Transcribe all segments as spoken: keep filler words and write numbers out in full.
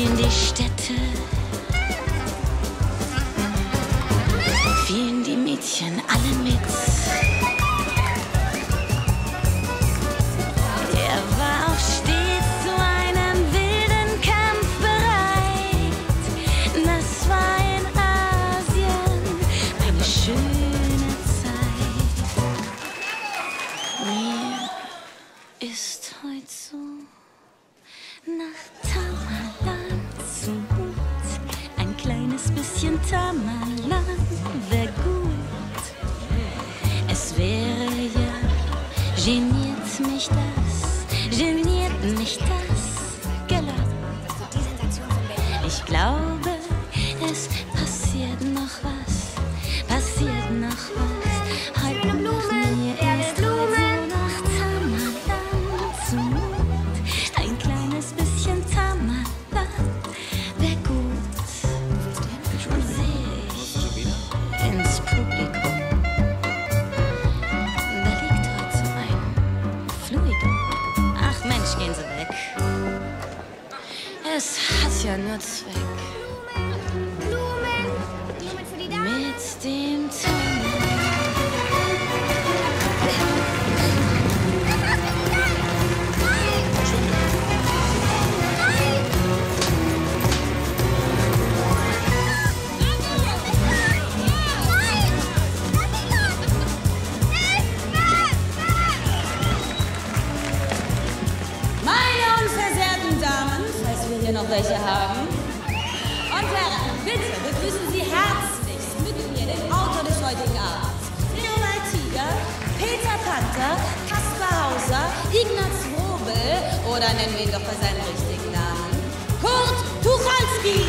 ziehen die Städte, fielen die Mädchen alle mit. Er war auch stets zu einem wilden Kampf bereit. Das war in Asien eine schöne Zeit. Mir ist heute so nach Tamerlan zumut. Ein kleines bisschen Tamerlan wär gut. Es wäre ja, geniert mich das, geniert mich das, gelernt. Ich glaube, es passiert noch was, passiert noch was. Heute Nacht mir ist heute so nach Tamerlan zumut. Ein kleines bisschen Tamerlan wär gut. Schon seh ich ins Publikum. Da liegt heute so ein Fluidum. Ach Mensch, gehen Sie weg. Es hat ja nur Zweck. Mit dem Tamerlan. Meine unversehrten Damen, falls wir hier noch welche haben. Und Herren, bitte begrüßen Sie herzlichst mit mir den Autor des heutigen Abends. Theobald Tiger, Peter Panther, Kaspar Hauser, Ignaz Wrobel oder nennen wir ihn doch bei seinem richtigen Namen, Kurt Tucholsky.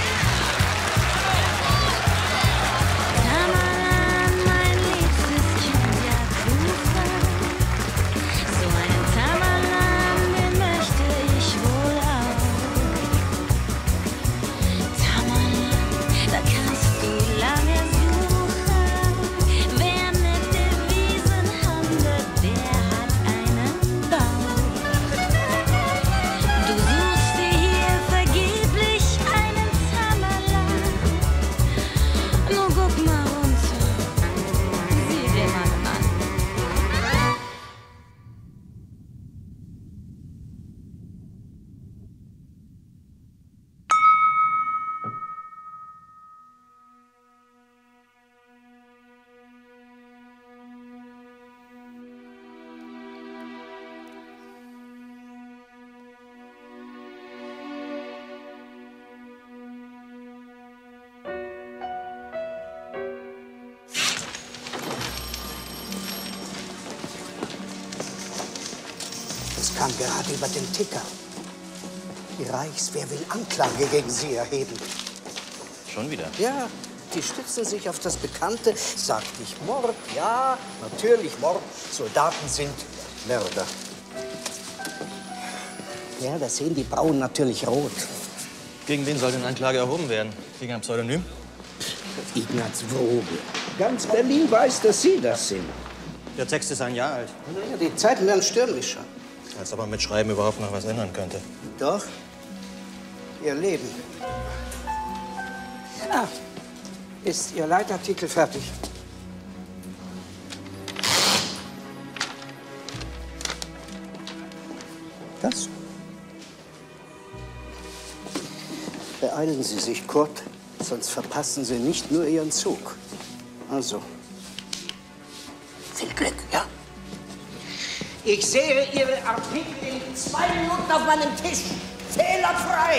Tamerlan, mein liebstes Kind, ja Kuchen. So einen Tamerlan, den möchte ich wohl auch. Tamerlan, da kannst du lange suchen. Wer mit Devisen handelt, der hat einen Bauch. Du suchst dir hier vergeblich einen Tamerlan. Nur guck mal runter, sieh dir mal an. Es kam gerade über den Ticker. Die Reichswehr will Anklage gegen Sie erheben. Schon wieder? Ja, die stützen sich auf das Bekannte, sagt ich Mord. Ja, natürlich Mord. Soldaten sind Mörder. Ja, das sehen die Brauen natürlich rot. Gegen wen soll denn Anklage erhoben werden? Gegen ein Pseudonym? Ignaz Wrobel. Ganz Berlin weiß, dass Sie das sind. Der Text ist ein Jahr alt. Naja, die Zeiten werden stürmischer. Als ob man mit Schreiben überhaupt noch was ändern könnte. Doch, Ihr Leben. Ah, ist Ihr Leitartikel fertig? Das? Beeilen Sie sich, Kurt, sonst verpassen Sie nicht nur Ihren Zug. Also, viel Glück, ja? Ich sehe Ihre Artikel in zwei Minuten auf meinem Tisch. Fehlerfrei!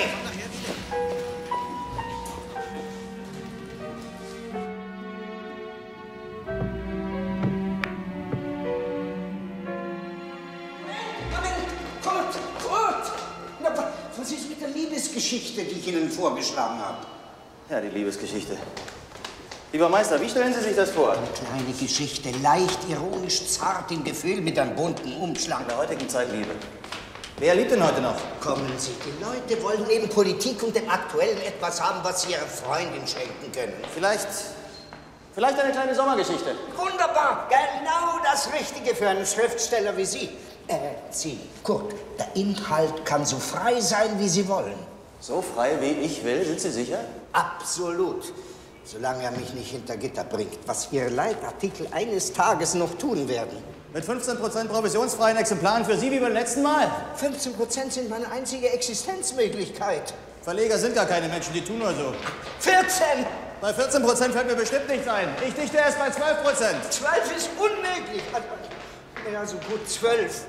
Moment! Kurt! Kurt! Na, was ist mit der Liebesgeschichte, die ich Ihnen vorgeschlagen habe? Ja, die Liebesgeschichte. Lieber Meister, wie stellen Sie sich das vor? Eine kleine Geschichte, leicht, ironisch, zart im Gefühl mit einem bunten Umschlag. In der heutigen Zeit Liebe. Wer liebt denn heute noch? Kommen Sie, die Leute wollen neben Politik und dem Aktuellen etwas haben, was sie ihrer Freundin schenken können. Vielleicht, vielleicht eine kleine Sommergeschichte. Wunderbar, genau das Richtige für einen Schriftsteller wie Sie. Äh, Sie, Kurt, der Inhalt kann so frei sein, wie Sie wollen. So frei wie ich will, sind Sie sicher? Absolut. Solange er mich nicht hinter Gitter bringt, was Ihre Leitartikel eines Tages noch tun werden. Mit fünfzehn Prozent provisionsfreien Exemplaren für Sie wie beim letzten Mal. fünfzehn Prozent sind meine einzige Existenzmöglichkeit. Verleger sind gar keine Menschen, die tun nur so. vierzehn! Bei vierzehn Prozent fällt mir bestimmt nichts ein. Ich dichte erst bei zwölf Prozent. zwölf ist unmöglich. Ja, so gut zwölf.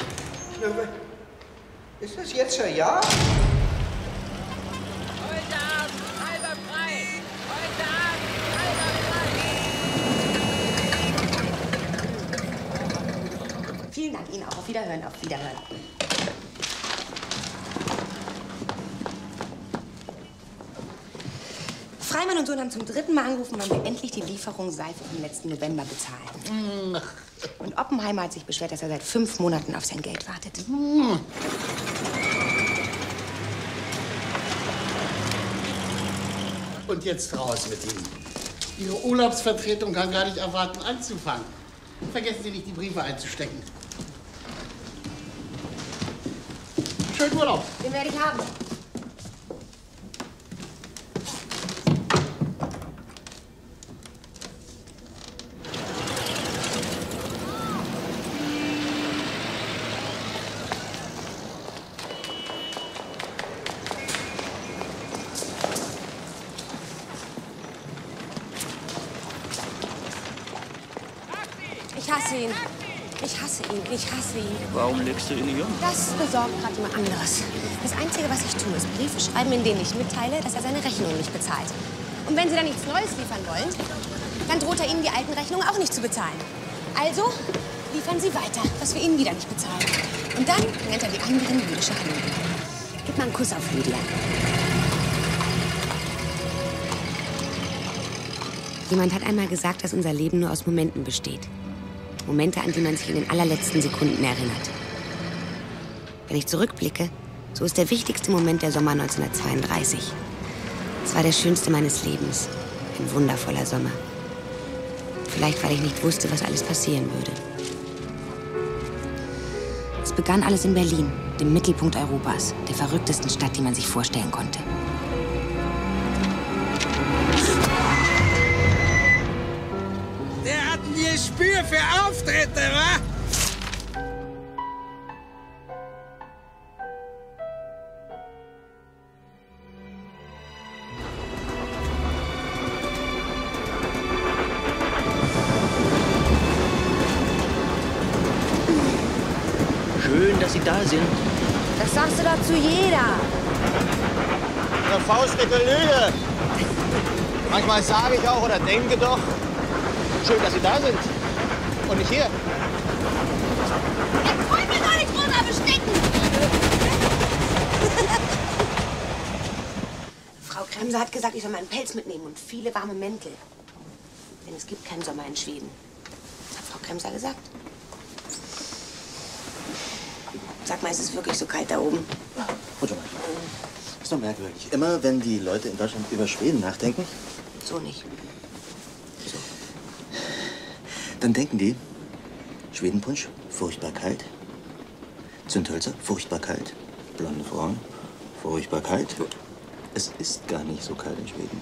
Ist das jetzt ein Ja? Heute Abend halber frei! Heute Abend halber frei! Vielen Dank Ihnen auch. Auf Wiederhören, auf Wiederhören. Freimann und Sohn haben zum dritten Mal angerufen, wann wir endlich die Lieferung Seife vom letzten November bezahlen. Und Oppenheimer hat sich beschwert, dass er seit fünf Monaten auf sein Geld wartet. Und jetzt raus mit Ihnen. Ihre Urlaubsvertretung kann gar nicht erwarten, anzufangen. Vergessen Sie nicht, die Briefe einzustecken. Schönen Urlaub. Den werde ich haben. Ich hasse ihn. Ich hasse ihn. Ich hasse ihn. Warum legst du ihn nicht um? Das besorgt gerade jemand anderes. Das Einzige, was ich tue, ist Briefe schreiben, in denen ich mitteile, dass er seine Rechnung nicht bezahlt. Und wenn Sie dann nichts Neues liefern wollen, dann droht er Ihnen, die alten Rechnungen auch nicht zu bezahlen. Also liefern Sie weiter, was wir Ihnen wieder nicht bezahlen. Und dann nennt er die anderen jüdische Handlungen. Gib mal einen Kuss auf Lydia. Jemand hat einmal gesagt, dass unser Leben nur aus Momenten besteht. Momente, an die man sich in den allerletzten Sekunden erinnert. Wenn ich zurückblicke, so ist der wichtigste Moment der Sommer neunzehnhundertzweiunddreißig. Es war der schönste meines Lebens. Ein wundervoller Sommer. Vielleicht, weil ich nicht wusste, was alles passieren würde. Es begann alles in Berlin, dem Mittelpunkt Europas, der verrücktesten Stadt, die man sich vorstellen konnte. Der hat ein Gespür für Auftritte, wa? Schön, dass Sie da sind. Das sagst du doch zu jeder. Eine faustdicke Lüge. Manchmal sage ich auch oder denke doch, schön, dass Sie da sind. Und nicht hier. Jetzt wollen wir doch nicht runter bestecken! Frau Kremser hat gesagt, ich soll meinen Pelz mitnehmen und viele warme Mäntel. Denn es gibt keinen Sommer in Schweden. Das hat Frau Kremser gesagt. Sag mal, ist es wirklich so kalt da oben? Warte mal. Ist doch merkwürdig. Immer wenn die Leute in Deutschland über Schweden nachdenken, So nicht. dann denken die, Schwedenpunsch, furchtbar kalt. Zündhölzer, furchtbar kalt. Blonde Frauen, furchtbar kalt. Es ist gar nicht so kalt in Schweden.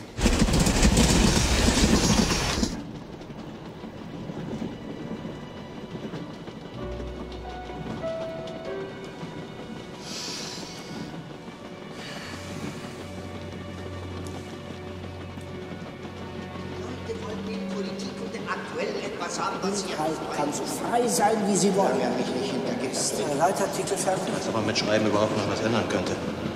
Inhalt kann so frei sein, wie Sie wollen. Ja, mich nicht hintergibt. Ist der Leitartikel fertig? Als ob man mit Schreiben überhaupt noch was ändern könnte.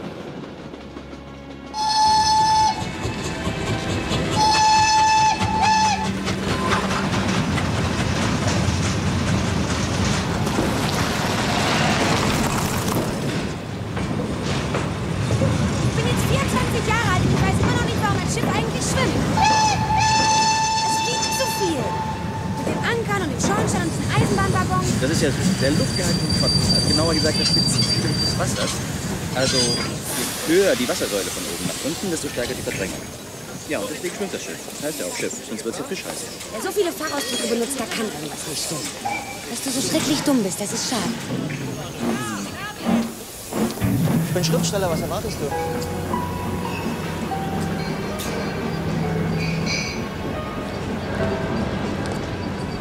Ich bin jetzt vierundzwanzig Jahre alt und ich weiß immer noch nicht, warum ein Schiff eigentlich schwimmt. Es wiegt zu viel. Mit den Ankern und dem Schornstein und den Eisenbahnwaggons. Das ist ja der Luftgehalt von Schotten. Also genauer gesagt, das Spezifische des Wassers. Also, je höher die Wassersäule von oben nach unten, desto stärker die Verdrängung. Ja, und deswegen schwimmt das Schiff. Das heißt ja auch Schiff, sonst wird es ja Fisch heißen. Wer so viele Fachausdrücke benutzt, da kann irgendwas nicht stimmen. Dass du so schrecklich dumm bist, das ist schade. Ich bin Schriftsteller, was erwartest du?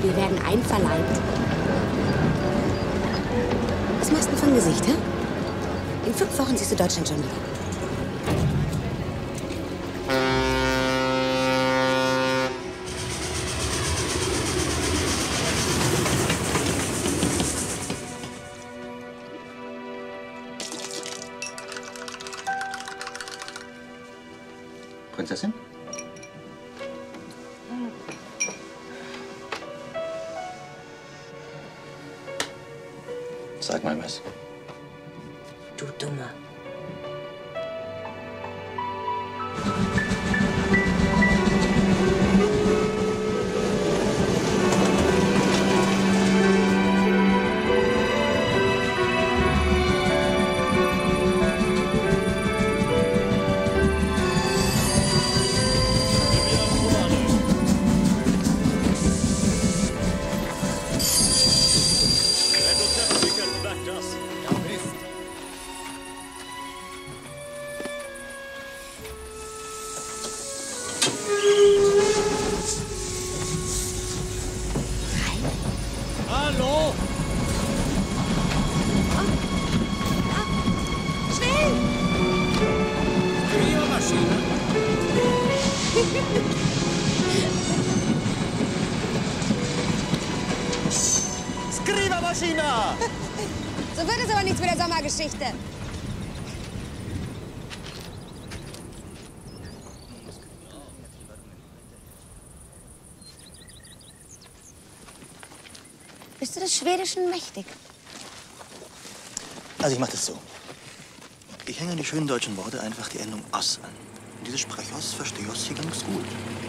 Wir werden einverleibt. Was machst du denn für ein Gesicht, hä? In fünf Wochen siehst du Deutschland schon wieder. Prinzessin? Sag mal was. Du Dummer. Skriva-Maschina! So wird es aber nichts mit der Sommergeschichte. Bist du des Schwedischen mächtig? Also ich mache das so. Ich hänge an die schönen deutschen Worte einfach die Endung os an. Und diese Sprechos verstehe ich hier ganz gut.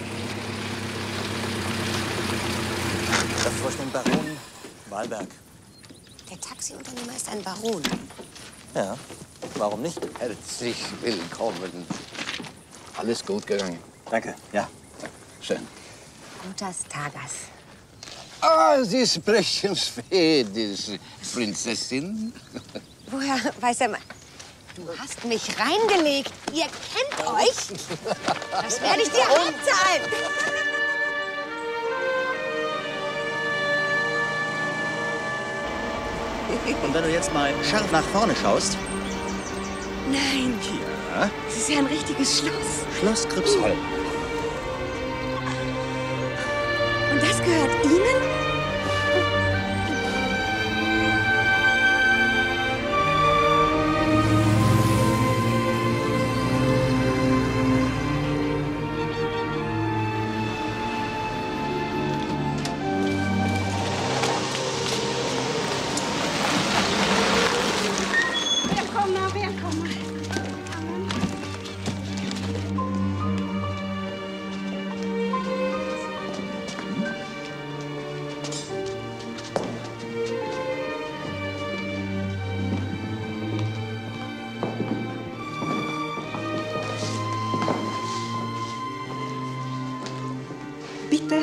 Das ist den Baron Wahlberg. Der Taxiunternehmer ist ein Baron. Ja, warum nicht? Herzlich willkommen. Alles gut gegangen? Danke, ja. Schön. Gutas Tagas. Ah, Sie sprechen Schwedisch, Prinzessin. Woher weiß er mal? Du hast mich reingelegt. Ihr kennt euch. Das werde ich dir anzahlen. Und wenn du jetzt mal scharf nach vorne schaust. Nein. Ja. Das ist ja ein richtiges Schloss. Schloss Gripsholm. Und das gehört Ihnen? Bitte.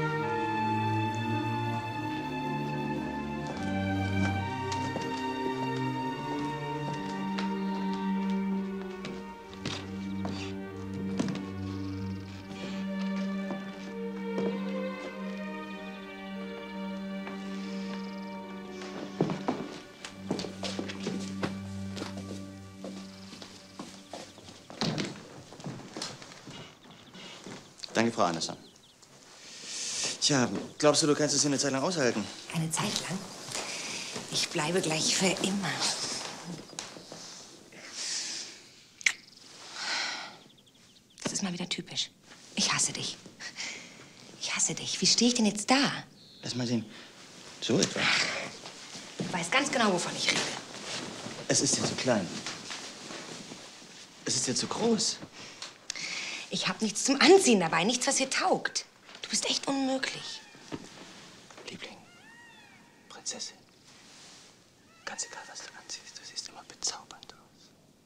Danke, Frau Andersson. Tja, glaubst du, du kannst es hier eine Zeit lang aushalten? Eine Zeit lang? Ich bleibe gleich für immer. Das ist mal wieder typisch. Ich hasse dich. Ich hasse dich. Wie stehe ich denn jetzt da? Lass mal sehen. So etwa. Du weißt ganz genau, wovon ich rede. Es ist dir zu klein. Es ist dir zu groß. Ich habe nichts zum Anziehen dabei, nichts, was dir taugt. Du bist echt unmöglich. Liebling, Prinzessin, ganz egal, was du anziehst, du siehst immer bezaubernd aus.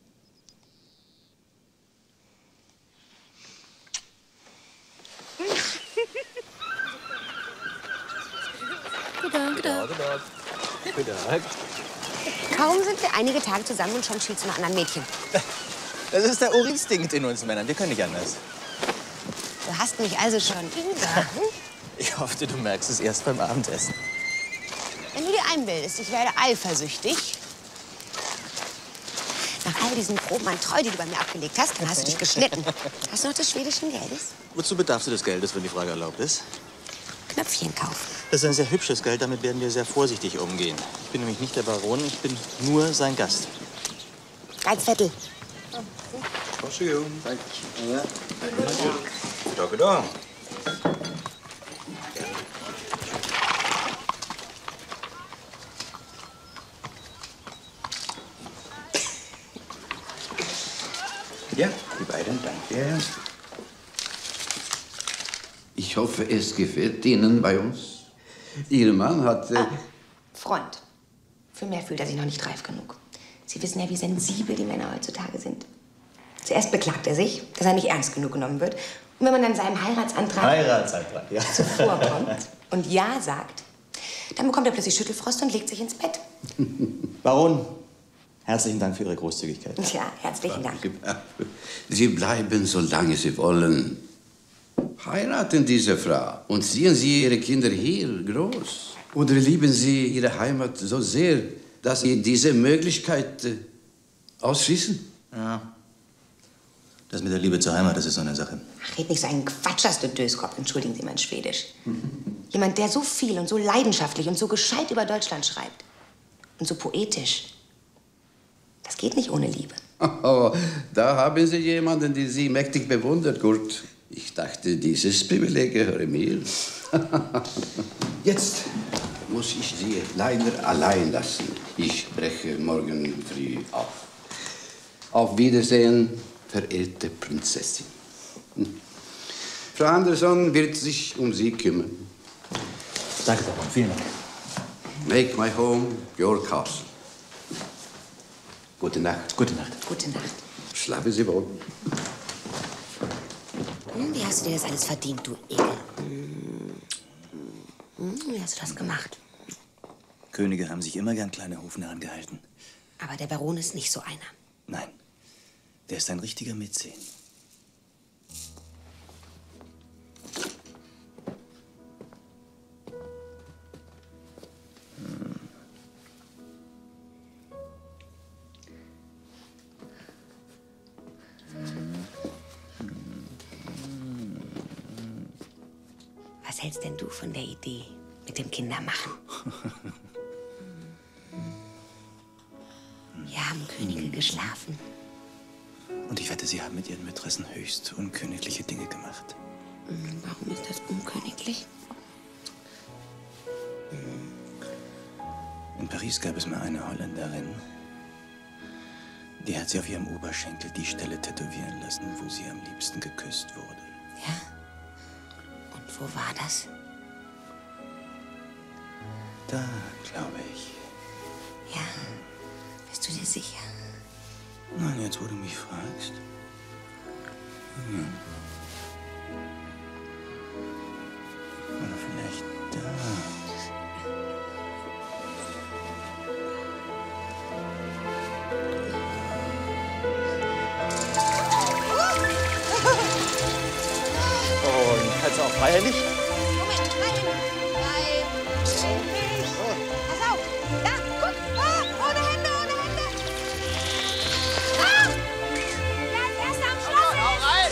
Guten Tag. Guten Tag. Guten Tag. Kaum sind wir einige Tage zusammen und schon schielst du nach anderen Mädchen. Das ist der Urinstinkt in uns Männern. Wir können nicht anders. Du hast mich also schon über. Ich Ich hoffte, du merkst es erst beim Abendessen. Wenn du dir einbildest, ich werde eifersüchtig. Nach all diesen Proben an Treu, die du bei mir abgelegt hast, dann hast du dich geschnitten. Hast du noch des schwedischen Geldes? Wozu bedarfst du des Geldes, wenn die Frage erlaubt ist? Knöpfchen kaufen. Das ist ein sehr hübsches Geld, damit werden wir sehr vorsichtig umgehen. Ich bin nämlich nicht der Baron, ich bin nur sein Gast. Geizvettel. Entschuldigung. Danke. Ja. Danke, danke. Ja, die beiden, danke. Ich hoffe, es gefällt Ihnen bei uns. Ihr Mann hat... Äh ah, Freund. Für mehr fühlt er sich noch nicht reif genug. Sie wissen ja, wie sensibel die Männer heutzutage sind. Zuerst beklagt er sich, dass er nicht ernst genug genommen wird. Und wenn man dann seinem Heiratsantrag, Heiratsantrag ja. zuvorkommt und Ja sagt, dann bekommt er plötzlich Schüttelfrost und legt sich ins Bett. Baron, herzlichen Dank für Ihre Großzügigkeit. Ja, herzlichen Dank. Sie bleiben, solange Sie wollen. Heiraten diese Frau und ziehen Sie Ihre Kinder hier groß. Oder lieben Sie Ihre Heimat so sehr, dass Sie diese Möglichkeit äh, ausschließen? Ja. Das mit der Liebe zur Heimat, das ist so eine Sache. Ach, red nicht so einen Quatsch, hast du Döskopf. Entschuldigen Sie mein Schwedisch. Jemand, der so viel und so leidenschaftlich und so gescheit über Deutschland schreibt. Und so poetisch. Das geht nicht ohne Liebe. Oh, da haben Sie jemanden, den Sie mächtig bewundert, Kurt. Ich dachte, dieses Privileg gehöre mir. Jetzt muss ich Sie leider allein lassen. Ich breche morgen früh auf. Auf Wiedersehen, verehrte Prinzessin. Frau Andersson wird sich um Sie kümmern. Danke, Baron. Vielen Dank. Make my home your castle. Gute Nacht. Gute Nacht. Gute Nacht. Schlafen Sie wohl. Hm, wie hast du dir das alles verdient, du Ekel? Hm, wie hast du das gemacht? Könige haben sich immer gern kleine Hofnarren gehalten. Aber der Baron ist nicht so einer. Nein, der ist ein richtiger Mäzen. Was hältst denn du von der Idee mit dem Kindermachen? Hier haben Könige geschlafen. Und ich wette, Sie haben mit Ihren Mätressen höchst unkönigliche Dinge gemacht. Warum ist das unköniglich? In Paris gab es mal eine Holländerin. Die hat sie auf ihrem Oberschenkel die Stelle tätowieren lassen, wo sie am liebsten geküsst wurde. Ja? Und wo war das? Da, glaube ich. Ja. Bist du dir sicher? Nein, jetzt wo du mich fragst. Hm. Oder vielleicht da. Und kannst du auch feierlich? Moment, nein, nein, nicht. Pass auf, da, guck, oh, ohne Hände, ohne Hände. Ah! Der ist erst am Schluss. Hau rein!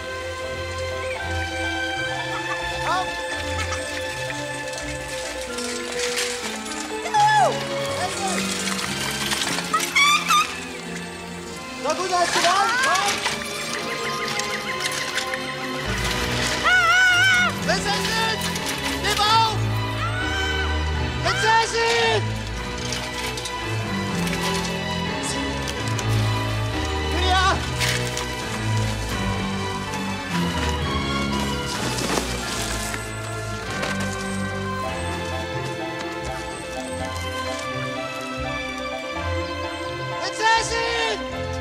Komm! Na gut, als du da komm! Prinzessin! Gib auf! Prinzessin! Lydia! Prinzessin!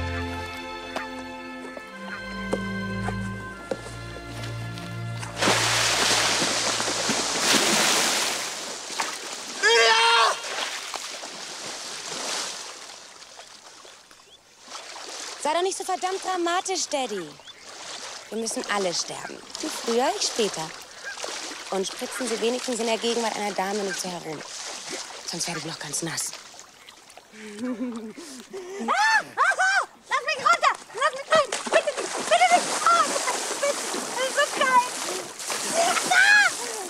Sei doch nicht so verdammt dramatisch, Daddy. Wir müssen alle sterben. Du früher, ich später. Und spritzen Sie wenigstens in der Gegenwart einer Dame nicht so herum. Sonst werde ich noch ganz nass. Ah, ah, ah, lass mich runter! Lass mich rein! Bitte nicht! Bitte nicht! Oh, bitte! Das ist so kalt! Ah!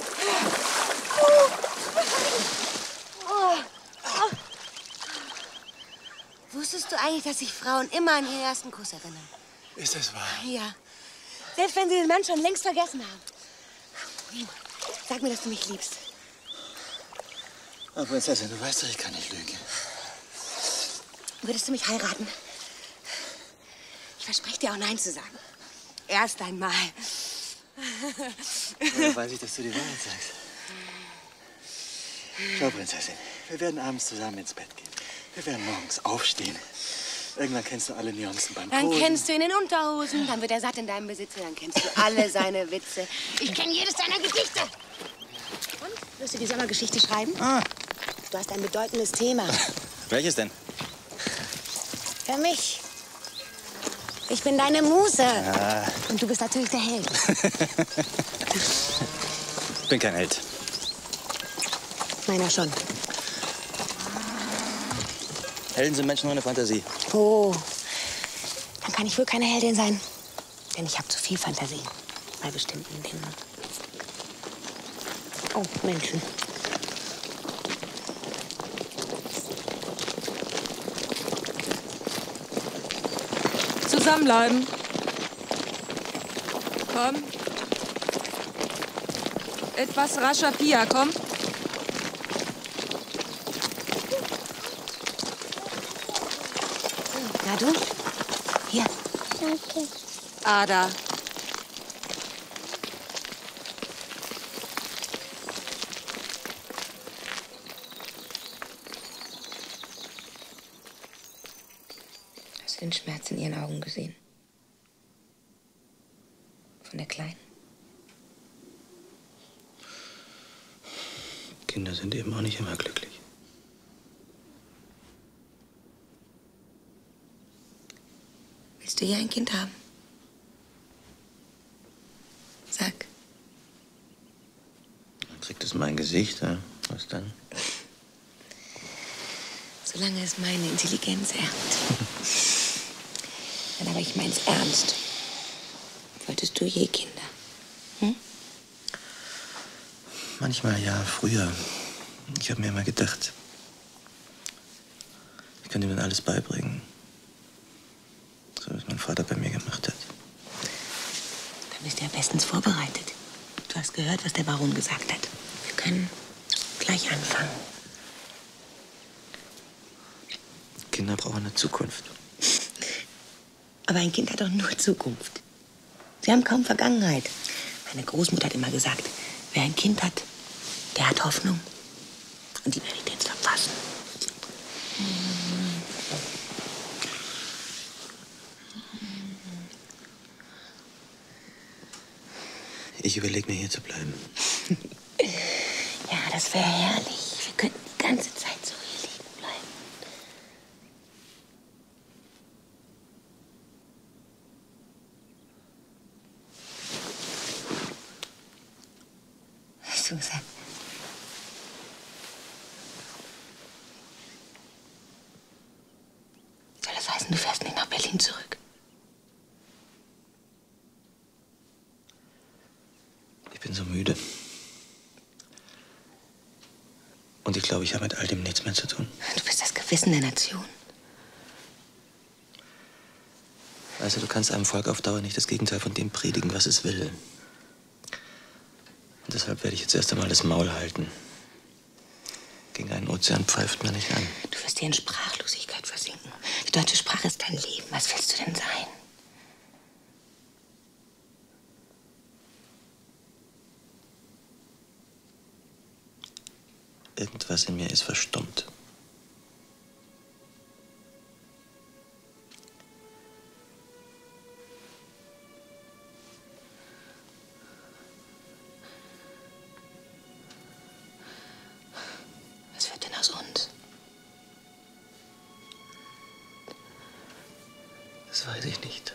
Oh. Oh. Wusstest du eigentlich, dass sich Frauen immer an ihren ersten Kuss erinnern? Ist das wahr? Ja. Selbst wenn sie den Mann schon längst vergessen haben. Sag mir, dass du mich liebst. Oh, Prinzessin, du weißt doch, ich kann nicht lügen. Würdest du mich heiraten? Ich verspreche dir auch Nein zu sagen. Erst einmal. Woher weiß ich, dass du die Wahrheit sagst? Schau, Prinzessin, wir werden abends zusammen ins Bett gehen. Wir werden morgens aufstehen. Irgendwann kennst du alle Nuancen beim Dann Posen. kennst du ihn in Unterhosen, dann wird er satt in deinem Besitz, dann kennst du alle seine Witze. Ich kenne jedes seiner Gesichter. Und? Wirst du die Sommergeschichte schreiben? Ah. Du hast ein bedeutendes Thema. Welches denn? Für mich. Ich bin deine Muse. Ah. Und du bist natürlich der Held. Ich bin kein Held. Meiner schon. Helden sind Menschen ohne Fantasie. Oh, dann kann ich wohl keine Heldin sein. Denn ich habe zu viel Fantasie bei bestimmten Dingen. Oh, Menschen. Zusammenbleiben. Komm. Etwas rascher, Pia, komm. Na du? Hier. Danke. Ada. Hast du den Schmerz in ihren Augen gesehen? Von der Kleinen? Kinder sind eben auch nicht immer glücklich. Willst du hier ein Kind haben? Sag. Dann kriegt es mein Gesicht, ja? Was dann? Solange es meine Intelligenz erbt. Dann aber ich mein's ernst. Wolltest du je Kinder? Hm? Manchmal ja, früher. Ich habe mir immer gedacht, ich könnte mir alles beibringen. So, was mein Vater bei mir gemacht hat. Dann bist du ja bestens vorbereitet. Du hast gehört, was der Baron gesagt hat. Wir können gleich anfangen. Kinder brauchen eine Zukunft. Aber ein Kind hat doch nur Zukunft. Sie haben kaum Vergangenheit. Meine Großmutter hat immer gesagt, wer ein Kind hat, der hat Hoffnung. Und die werde ich jetzt verpassen. Ich überlege mir, hier zu bleiben. Ja, das wäre herrlich. Wir könnten die ganze Zeit so hier liegen bleiben. Susan. Soll das heißen, du fährst nicht nach Berlin zurück? Ich bin so müde. Und ich glaube, ich habe mit all dem nichts mehr zu tun. Du bist das Gewissen der Nation. Weißt du, du kannst einem Volk auf Dauer nicht das Gegenteil von dem predigen, was es will. Und deshalb werde ich jetzt erst einmal das Maul halten. Gegen einen Ozean pfeift man nicht an. Du wirst dir in Sprachlosigkeit versinken. Die deutsche Sprache ist dein Leben. Was willst du denn sein? Irgendwas in mir ist verstummt. Was wird denn aus uns? Das weiß ich nicht.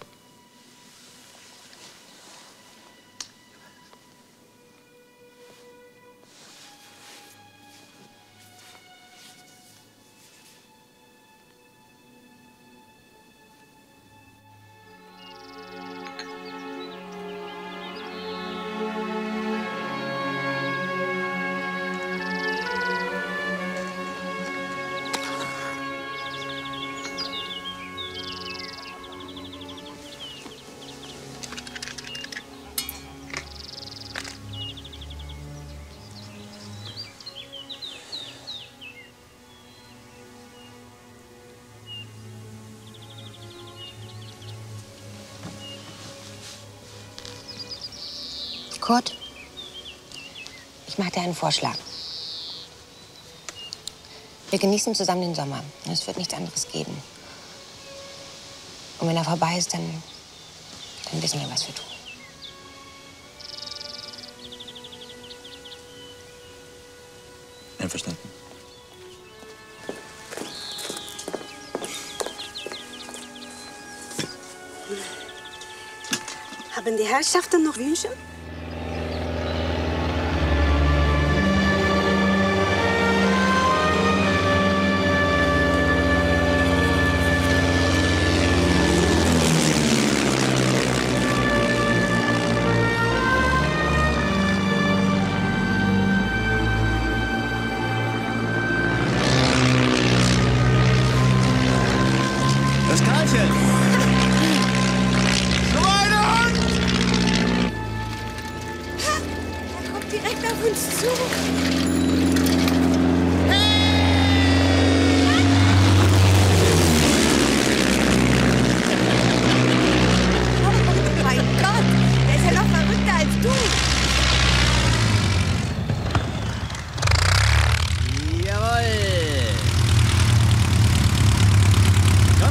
Kurt, ich mache dir einen Vorschlag. Wir genießen zusammen den Sommer. Es wird nichts anderes geben. Und wenn er vorbei ist, dann, dann wissen wir, was wir tun. Einverstanden. Haben die Herrschaften noch Wünsche? Das Karlchen! Schweinehund! Er kommt direkt auf uns zu. Oh mein Gott, der ist ja noch verrückter als du. Jawohl! Komm!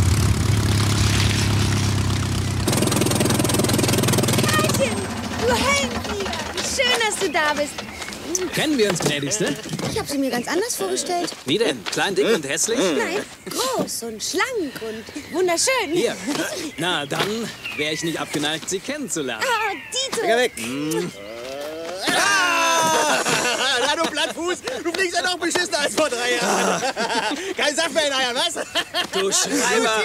Karlchen, du Heldenflieger, wie schön, dass du da bist. Kennen wir uns, gnädigste? Ich habe sie mir ganz anders vorgestellt. Wie denn? Klein, dick und hässlich? Nein, groß und schlank und wunderschön. Hier. Na, dann wäre ich nicht abgeneigt, Sie kennenzulernen. Ah, Dieter. Finger weg! Ah! Na, du Plattfuß, du fliegst ja noch beschissener als vor drei Jahren. Kein Saft mehr in Eiern, was? Du Schreiber!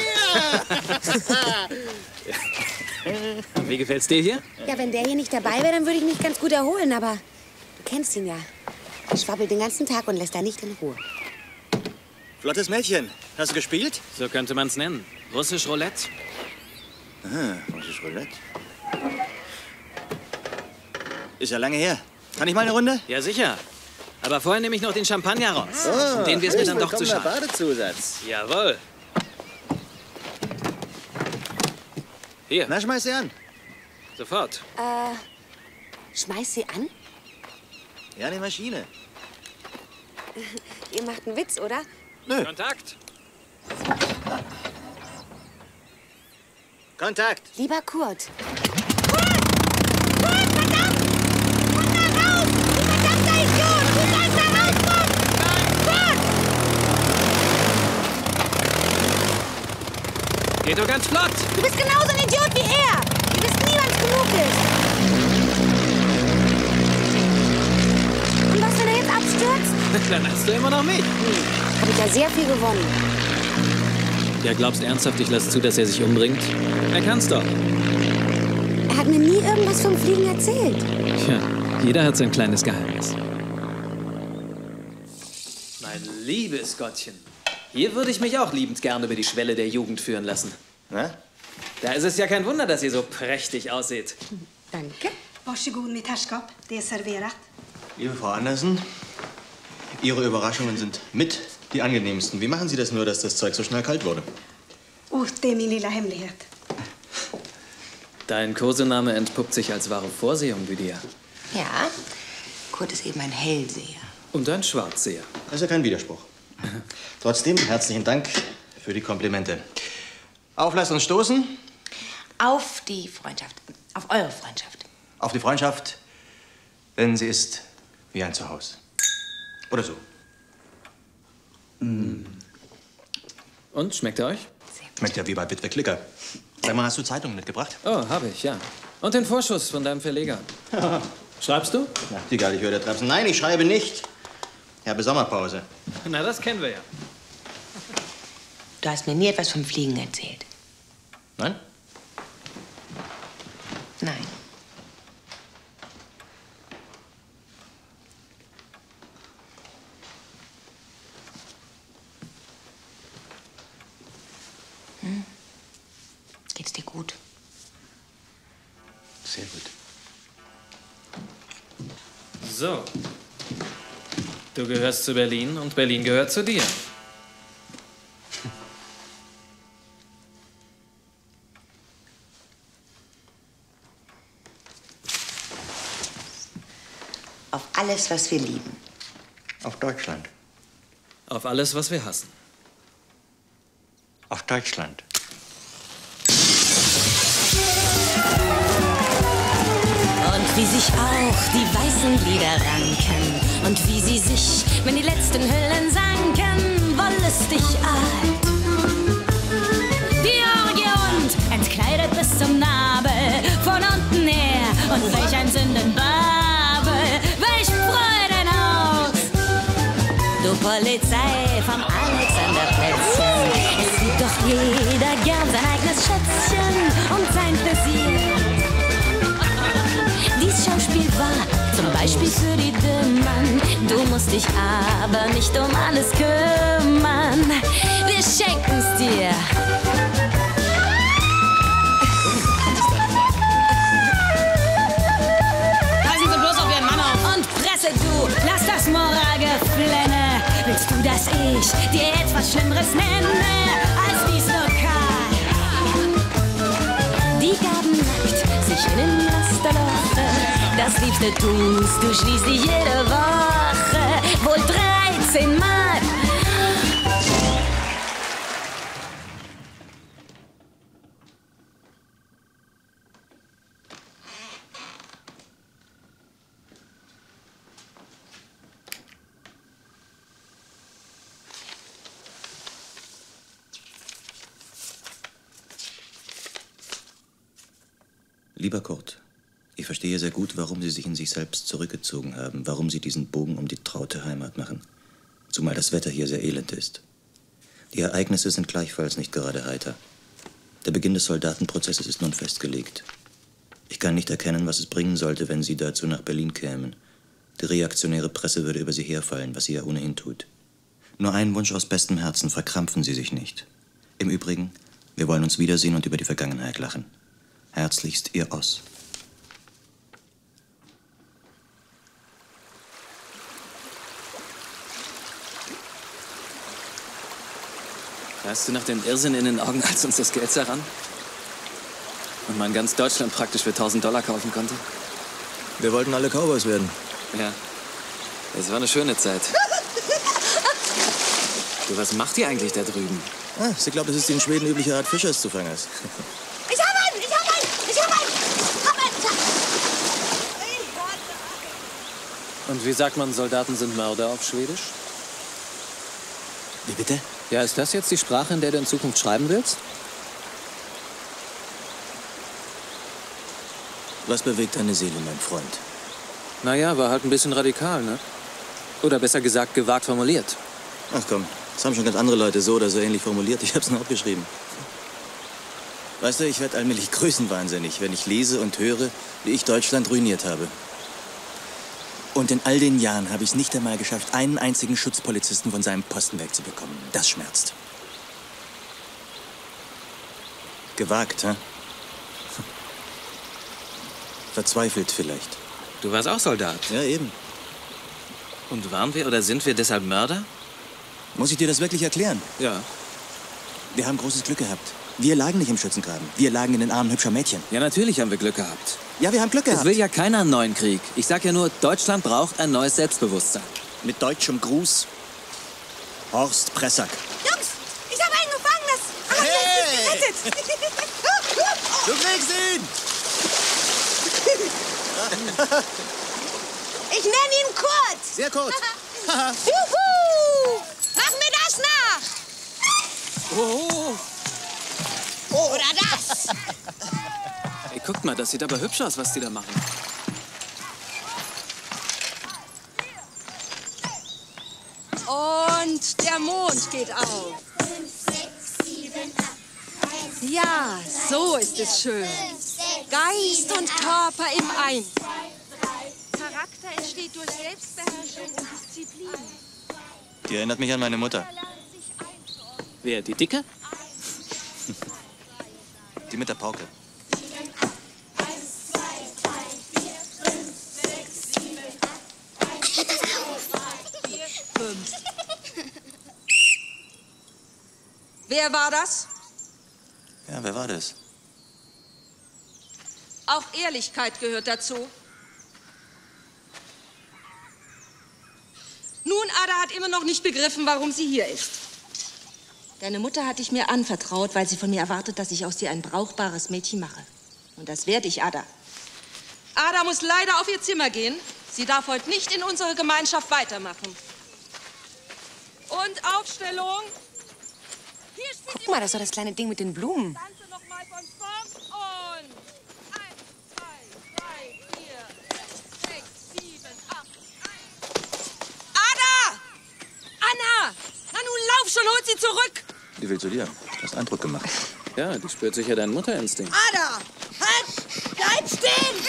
Wie gefällt's dir hier? Ja, wenn der hier nicht dabei wäre, dann würde ich mich ganz gut erholen, aber du kennst ihn ja. Er schwabbelt den ganzen Tag und lässt da nicht in Ruhe. Flottes Mädchen. Hast du gespielt? So könnte man's nennen. Russisch Roulette. Ah, russisch Roulette. Ist ja lange her. Kann ich mal eine Runde? Ja, sicher. Aber vorher nehme ich noch den Champagner raus. Oh, Und den wär's mir dann doch zu schade. Badezusatz. Jawohl. Hier. Na, schmeiß sie an. Sofort. Äh, schmeiß sie an? Ja, die Maschine. Ihr macht einen Witz, oder? Nö. Kontakt. Kontakt. Lieber Kurt. Geht doch ganz flott. Du bist genauso ein Idiot wie er. Du bist nie, wenn's genug ist. Und was, wenn er jetzt abstürzt? Dann hast du immer noch mich. Habe ich ja sehr viel gewonnen. Ja, glaubst ernsthaft, ich lasse zu, dass er sich umbringt? Er kann's doch. Er hat mir nie irgendwas vom Fliegen erzählt. Tja, jeder hat sein kleines Geheimnis. Mein liebes Gottchen. Hier würde ich mich auch liebend gerne über die Schwelle der Jugend führen lassen. Na? Da ist es ja kein Wunder, dass ihr so prächtig aussieht. Danke. Varsågod, mitt herrskap. Det är serverat. Liebe Frau Andersen, Ihre Überraschungen sind mit die angenehmsten. Wie machen Sie das nur, dass das Zeug so schnell kalt wurde? Oh, det är min lilla hemlighet. Dein Kosename entpuppt sich als wahre Vorsehung, Lydia. Ja, Kurt ist eben ein Hellseher. Und ein Schwarzseher. Das ist ja kein Widerspruch. Trotzdem herzlichen Dank für die Komplimente. Auf, lasst uns stoßen. Auf die Freundschaft. Auf eure Freundschaft. Auf die Freundschaft, denn sie ist wie ein Zuhause. Oder so. Und, schmeckt er euch? Schmeckt ja wie bei Witwe Klicker. Sag mal, hast du Zeitungen mitgebracht? Oh, habe ich, ja. Und den Vorschuss von deinem Verleger. Schreibst du? Na, die geil, ich höre der Trapsen. Nein, ich schreibe nicht. Ich habe Sommerpause. Na, das kennen wir ja. Du hast mir nie etwas vom Fliegen erzählt. Nein? Nein. Hm? Geht's dir gut? Sehr gut. So. Du gehörst zu Berlin und Berlin gehört zu dir. alles, was wir lieben. Auf Deutschland. Auf alles, was wir hassen. Auf Deutschland. Und wie sich auch die weißen Glieder ranken und wie sie sich, wenn die letzten Hüllen sanken, wollüstig alt. Die Orgie und entkleidet bis zum Nabel, von unten her und welch ein Sündenbabel, welch Freude aus. Du Polizei vom Alexanderplätzchen, es sieht doch jeder gern sein eigenes Schätzchen und sein Pläsier. Dies Schauspiel war zum Beispiel für die Dümmern. Du musst dich aber nicht um alles kümmern. Wir schenken's dir. Passen Sie bloß auf Ihren Mann auf. Und Presse du, lass das Moralgeflenne. Willst du, dass ich dir etwas Schlimmeres nenne als dies Lokal? Die gaben nackt sich in den Lasterloche. Das Liebste tust du schließlich jede Woche, wohl dreizehn Mal. Lieber Kurt, ich verstehe sehr gut, warum Sie sich in sich selbst zurückgezogen haben, warum Sie diesen Bogen um die traute Heimat machen. Zumal das Wetter hier sehr elend ist. Die Ereignisse sind gleichfalls nicht gerade heiter. Der Beginn des Soldatenprozesses ist nun festgelegt. Ich kann nicht erkennen, was es bringen sollte, wenn Sie dazu nach Berlin kämen. Die reaktionäre Presse würde über Sie herfallen, was sie ja ohnehin tut. Nur ein Wunsch aus bestem Herzen, verkrampfen Sie sich nicht. Im Übrigen, wir wollen uns wiedersehen und über die Vergangenheit lachen. Herzlichst, Ihr Oss. Weißt du noch den Irrsinn in den Augen, als uns das Geld zerrann? Und man ganz Deutschland praktisch für tausend Dollar kaufen konnte? Wir wollten alle Cowboys werden. Ja, es war eine schöne Zeit. Du, was macht ihr eigentlich da drüben? Ah, sie glaubt, es ist die in Schweden übliche Art, Fischers zu fangen. Ich hab einen! Ich hab einen! Ich hab einen! Ich hab einen! Und wie sagt man, Soldaten sind Mörder auf Schwedisch? Wie bitte? Ja, ist das jetzt die Sprache, in der du in Zukunft schreiben willst? Was bewegt deine Seele, mein Freund? Naja, war halt ein bisschen radikal, ne? Oder besser gesagt, gewagt formuliert. Ach komm, das haben schon ganz andere Leute so oder so ähnlich formuliert. Ich hab's nur abgeschrieben. Weißt du, ich werde allmählich größenwahnsinnig, wenn ich lese und höre, wie ich Deutschland ruiniert habe. Und in all den Jahren habe ich es nicht einmal geschafft, einen einzigen Schutzpolizisten von seinem Posten wegzubekommen. Das schmerzt. Gewagt, hä? Verzweifelt vielleicht. Du warst auch Soldat? Ja, eben. Und waren wir oder sind wir deshalb Mörder? Muss ich dir das wirklich erklären? Ja. Wir haben großes Glück gehabt. Wir lagen nicht im Schützengraben. Wir lagen in den Armen hübscher Mädchen. Ja, natürlich haben wir Glück gehabt. Ja, wir haben Glück gehabt. Es will ja keiner einen neuen Krieg. Ich sag ja nur, Deutschland braucht ein neues Selbstbewusstsein. Mit deutschem Gruß, Horst Pressack. Jungs, ich habe einen gefangen. Das Hey! ist gerettet. Du kriegst ihn! Ich nenne ihn Kurt. Sehr kurz. Juhu! Mach mir das nach. Oh. Oder das. Ey, guckt mal, das sieht aber hübsch aus, was die da machen. Und der Mond geht auf. Ja, so ist es schön. Geist und Körper im Eins. Charakter entsteht durch Selbstbeherrschung und Disziplin. Die erinnert mich an meine Mutter. Wer, die Dicke? Die mit der Pauke. Fünf. Wer war das? Ja, wer war das? Auch Ehrlichkeit gehört dazu. Ada hat immer noch nicht begriffen, warum sie hier ist. Deine Mutter hat dich mir anvertraut, weil sie von mir erwartet, dass ich aus dir ein brauchbares Mädchen mache. Und das werde ich, Ada. Ada muss leider auf ihr Zimmer gehen. Sie darf heute nicht in unsere Gemeinschaft weitermachen. Und Aufstellung. Guck mal, das ist doch das kleine Ding mit den Blumen. Tanze noch mal von vorn und eins, zwei, drei, vier, sechs, sieben, acht, Ada! Anna! Na nun, lauf schon, holt sie zurück! Die will zu dir. Du hast Eindruck gemacht. Ja, die spürt sicher deinen Mutterinstinkt. Ada! Halt! Bleib stehen!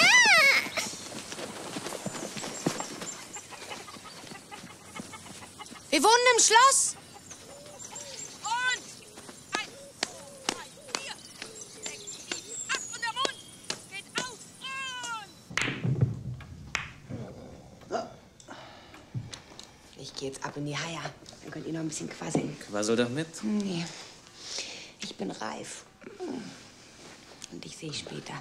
Wir wohnen im Schloss. Und eins, zwei, drei, vier, sechs, sieben, acht und der Mund geht auf und... Ich gehe jetzt ab in die Haia. Dann könnt ihr noch ein bisschen quasseln. Quassel doch mit. Nee. Ich bin reif. Und ich sehe später.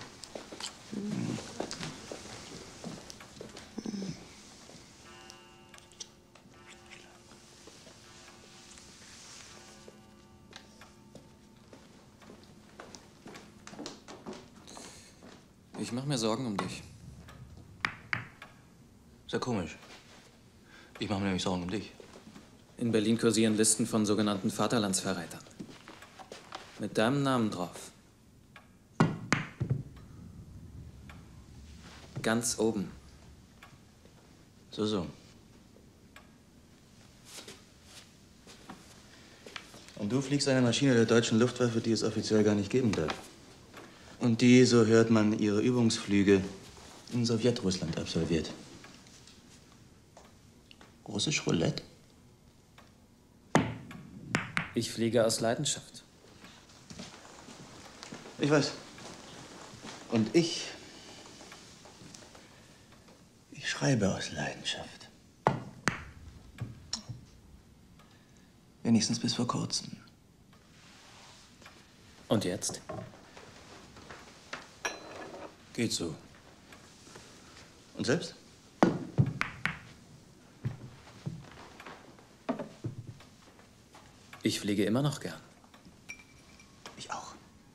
Ich mache mir Sorgen um dich. Ist ja komisch. Ich mache mir nämlich Sorgen um dich. In Berlin kursieren Listen von sogenannten Vaterlandsverrätern. Mit deinem Namen drauf. Ganz oben. So, so. Und du fliegst eine Maschine der deutschen Luftwaffe, die es offiziell gar nicht geben darf. Und die, so hört man, ihre Übungsflüge in Sowjetrussland absolviert. Russisch Roulette? Ich fliege aus Leidenschaft. Ich weiß. Und ich... Ich schreibe aus Leidenschaft. Wenigstens bis vor kurzem. Und jetzt? Geht so. Und selbst? Ich fliege immer noch gern. Ich auch.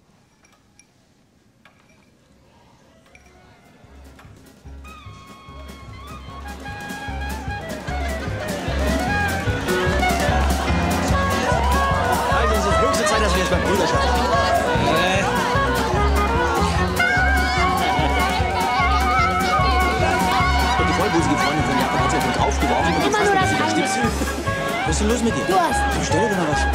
Also, es ist höchste Zeit, dass wir jetzt beim Brüderschaft sind. Und die vollbusige Freundin von Jakob hat sich auf uns aufgeworfen. Und Immer nur das eine. Was ist denn los mit dir? Du hast. Bestell dir doch mal was.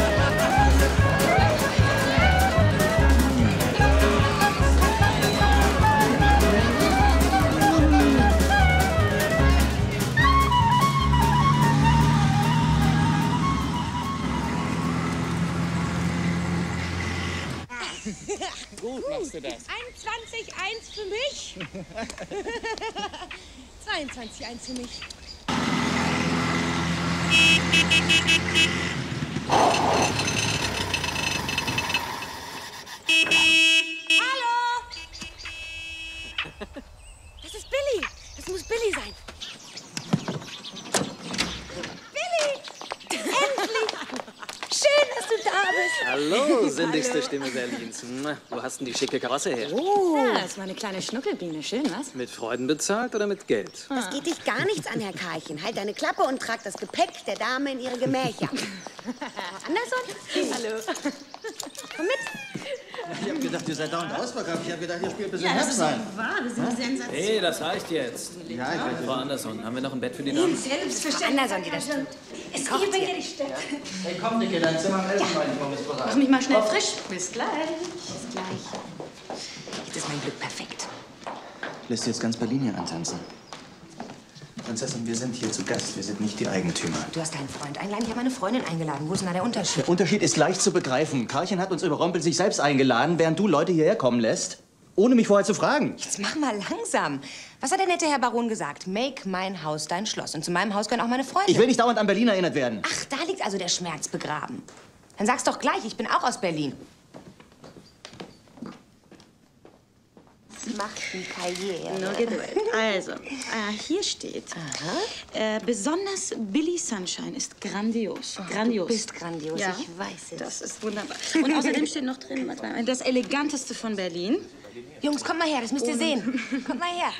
Gut machst du das. einundzwanzig eins für mich. zweiundzwanzig eins für mich. Hallo! Das ist Billy. Das muss Billy sein. Billy! Endlich! Schön, dass du da bist. Hallo, sinnlichste Stimme Berlins. Wo hast denn die schicke Karosse her? Oh, das war eine kleine Schnuckelbiene. Schön, was? Mit Freuden bezahlt oder mit Geld? Das geht dich gar nichts an, Herr Karlchen. Halt deine Klappe und trag das Gepäck der Dame in ihre Gemächer. Anderson? Hallo. Komm mit. Ich hab gedacht, ihr seid dauernd ausverkauft. Ich hab gedacht, ihr spielt bis in Ja, das ist Herbst doch wahr. Wir sind sensationell. Hey, das reicht jetzt. Ja, ich weiß. Frau Anderson, haben wir noch ein Bett für die Damen? Selbstverständlich. Anderson, die das tut. Es kocht gibt hier. hier die Städte. Hey, komm, Niki, dein Zimmer am elften Mal. Ich komm jetzt bereit. Mach mich mal schnell frisch. Bis gleich. Bis gleich. Jetzt ist mein Glück perfekt. Lässt du jetzt ganz Berlin hier antanzen? Prinzessin, wir sind hier zu Gast. Wir sind nicht die Eigentümer. Du hast deinen Freund eingeladen, ich habe meine Freundin eingeladen. Wo ist denn da der Unterschied? Der Unterschied ist leicht zu begreifen. Karlchen hat uns überrumpelt, sich selbst eingeladen, während du Leute hierher kommen lässt, ohne mich vorher zu fragen. Jetzt mach mal langsam. Was hat der nette Herr Baron gesagt? Make mein Haus dein Schloss. Und zu meinem Haus gehören auch meine Freunde. Ich will nicht dauernd an Berlin erinnert werden. Ach, da liegt also der Schmerz begraben. Dann sag's doch gleich, ich bin auch aus Berlin. Das macht die Karriere. Nur Geduld. Also, äh, hier steht, äh, besonders Billy Sunshine ist grandios. Oh, grandios. Du bist grandios, Ja, ich weiß es. das ist wunderbar. Und außerdem steht noch drin, warte mal, das eleganteste von Berlin. Jungs, kommt mal her, das müsst ihr Ohne- sehen. Kommt mal her.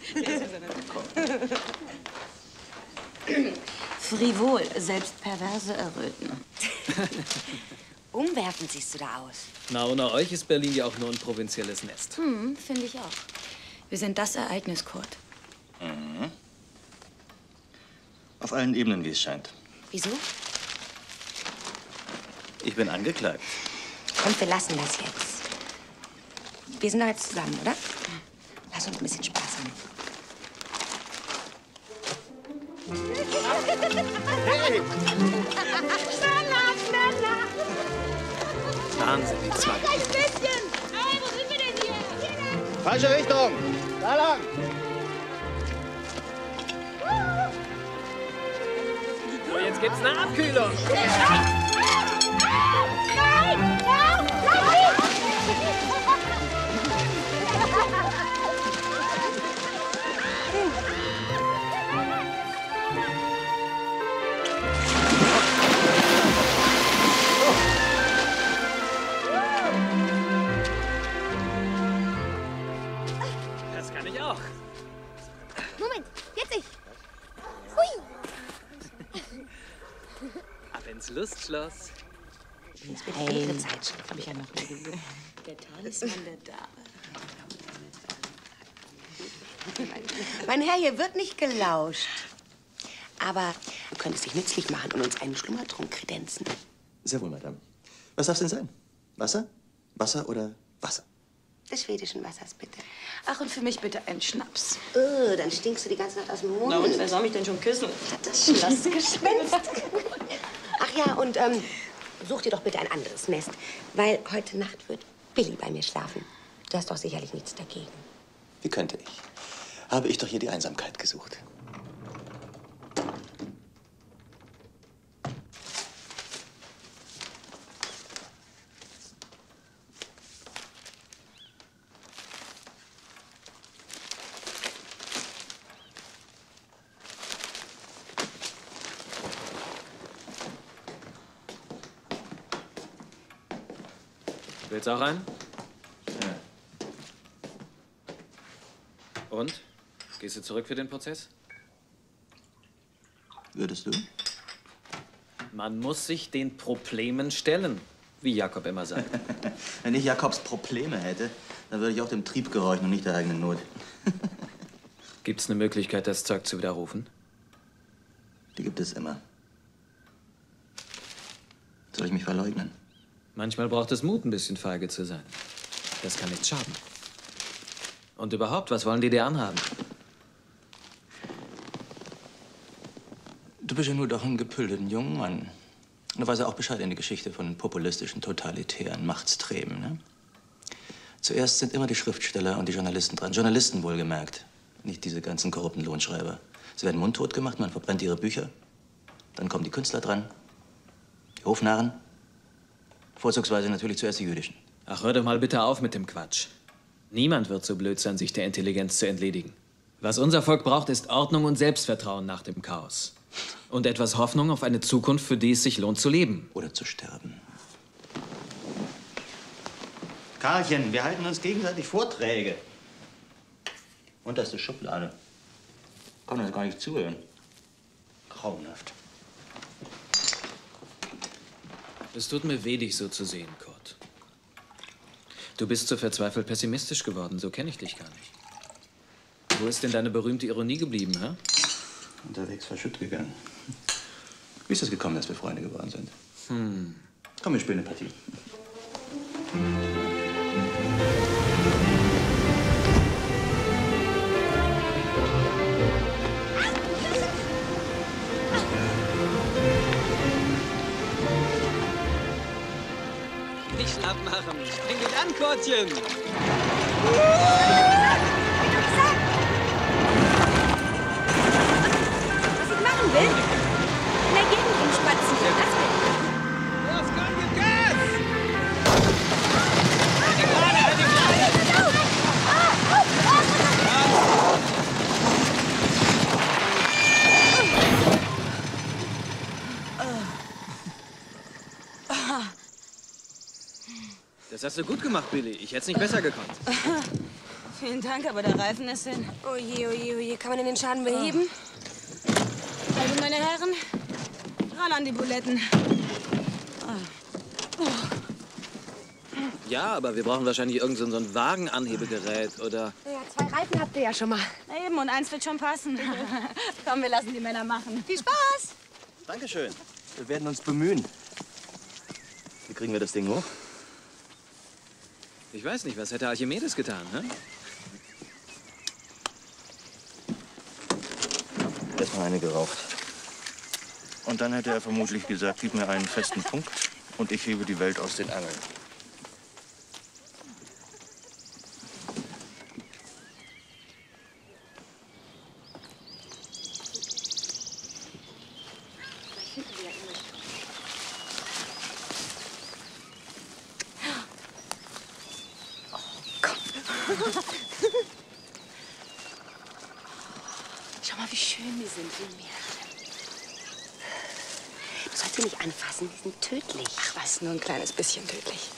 Frivol, selbst Perverse erröten. Umwerfend siehst du da aus. Na, ohne euch ist Berlin ja auch nur ein provinzielles Nest. Hm, finde ich auch. Wir sind das Ereignis, Kurt. Mhm. Auf allen Ebenen, wie es scheint. Wieso? Ich bin angeklagt. Komm, wir lassen das jetzt. Wir sind doch jetzt zusammen, oder? Lass uns ein bisschen Spaß haben. Hey! Schneller, schneller! Wahnsinn, die zwei. Ein bisschen! Hey, wo sind wir denn hier? Falsche Richtung! Da lang! So, jetzt gibt's eine Abkühlung. Nein! Lauf! Lauf ihn! Das kann ich auch. Moment, jetzt ich. Hui! Ab ins Lustschloss. Hey. Zeitschrift habe ich ja noch nie gesehen. Der Talisman der Dame. Mein Herr, hier wird nicht gelauscht. Aber du könntest dich nützlich machen und uns einen Schlummertrunk kredenzen. Sehr wohl, Madame. Was darf's denn sein? Wasser? Wasser oder Wasser? Des schwedischen Wassers, bitte. Ach, und für mich bitte einen Schnaps. Oh, dann stinkst du die ganze Nacht aus dem Mund. Na und, wer soll mich denn schon küssen? Das Schlossgespenst. Ach ja, und ähm, such dir doch bitte ein anderes Nest. Weil heute Nacht wird Billy bei mir schlafen. Du hast doch sicherlich nichts dagegen. Wie könnte ich? Habe ich doch hier die Einsamkeit gesucht. Willst du auch rein? Ja. Und? Gehst du zurück für den Prozess? Würdest du? Man muss sich den Problemen stellen, wie Jakob immer sagt. Wenn ich Jakobs Probleme hätte, dann würde ich auch dem Trieb gehorchen und nicht der eigenen Not. Gibt es eine Möglichkeit, das Zeug zu widerrufen? Die gibt es immer. Soll ich mich verleugnen? Manchmal braucht es Mut, ein bisschen feige zu sein. Das kann nichts schaden. Und überhaupt, was wollen die dir anhaben? Du bist ja nur doch ein gepülten junger Mann. Und du weißt ja auch Bescheid in die Geschichte von populistischen, totalitären Machtstreben, ne? Zuerst sind immer die Schriftsteller und die Journalisten dran. Journalisten wohlgemerkt, nicht diese ganzen korrupten Lohnschreiber. Sie werden mundtot gemacht, man verbrennt ihre Bücher. Dann kommen die Künstler dran, die Hofnarren. Vorzugsweise natürlich zuerst die jüdischen. Ach, hör doch mal bitte auf mit dem Quatsch. Niemand wird so blöd sein, sich der Intelligenz zu entledigen. Was unser Volk braucht, ist Ordnung und Selbstvertrauen nach dem Chaos. Und etwas Hoffnung auf eine Zukunft, für die es sich lohnt zu leben. Oder zu sterben. Karlchen, wir halten uns gegenseitig Vorträge. Unterste Schublade. Kann das gar nicht zuhören. Grauenhaft. Es tut mir weh, dich so zu sehen, Kurt. Du bist so verzweifelt pessimistisch geworden, so kenne ich dich gar nicht. Wo ist denn deine berühmte Ironie geblieben, hä? Unterwegs verschütt gegangen. Wie ist es gekommen, dass wir Freunde geworden sind? Hm. Komm, wir spielen eine Partie. Nicht schlapp machen. Spring dich an, Kurtchen. Was ich machen will? In der Gegend rumspazieren. Lass mich. Los, komm, gib Gas! Halt die Gerade, halt die Gerade! Das hast du gut gemacht, Billy. Ich hätte es nicht besser gekonnt. Vielen Dank, aber der Reifen ist hin. Oh je, oh je, oh je. Kann man denn den Schaden beheben? Also, meine Herren, ran an die Buletten. Ja, aber wir brauchen wahrscheinlich irgend so ein Wagenanhebegerät oder... Ja, zwei Reifen habt ihr ja schon mal. Na eben, und eins wird schon passen. Komm, wir lassen die Männer machen. Viel Spaß! Dankeschön. Wir werden uns bemühen. Wie kriegen wir das Ding hoch? Ich weiß nicht, was hätte Archimedes getan, ne? Erstmal eine geraucht. Und dann hätte er vermutlich gesagt, gib mir einen festen Punkt und ich hebe die Welt aus den Angeln. Schau mal, wie schön die sind, die Meere. Du sollst sie nicht anfassen, die sind tödlich. Ach was, nur ein kleines bisschen tödlich.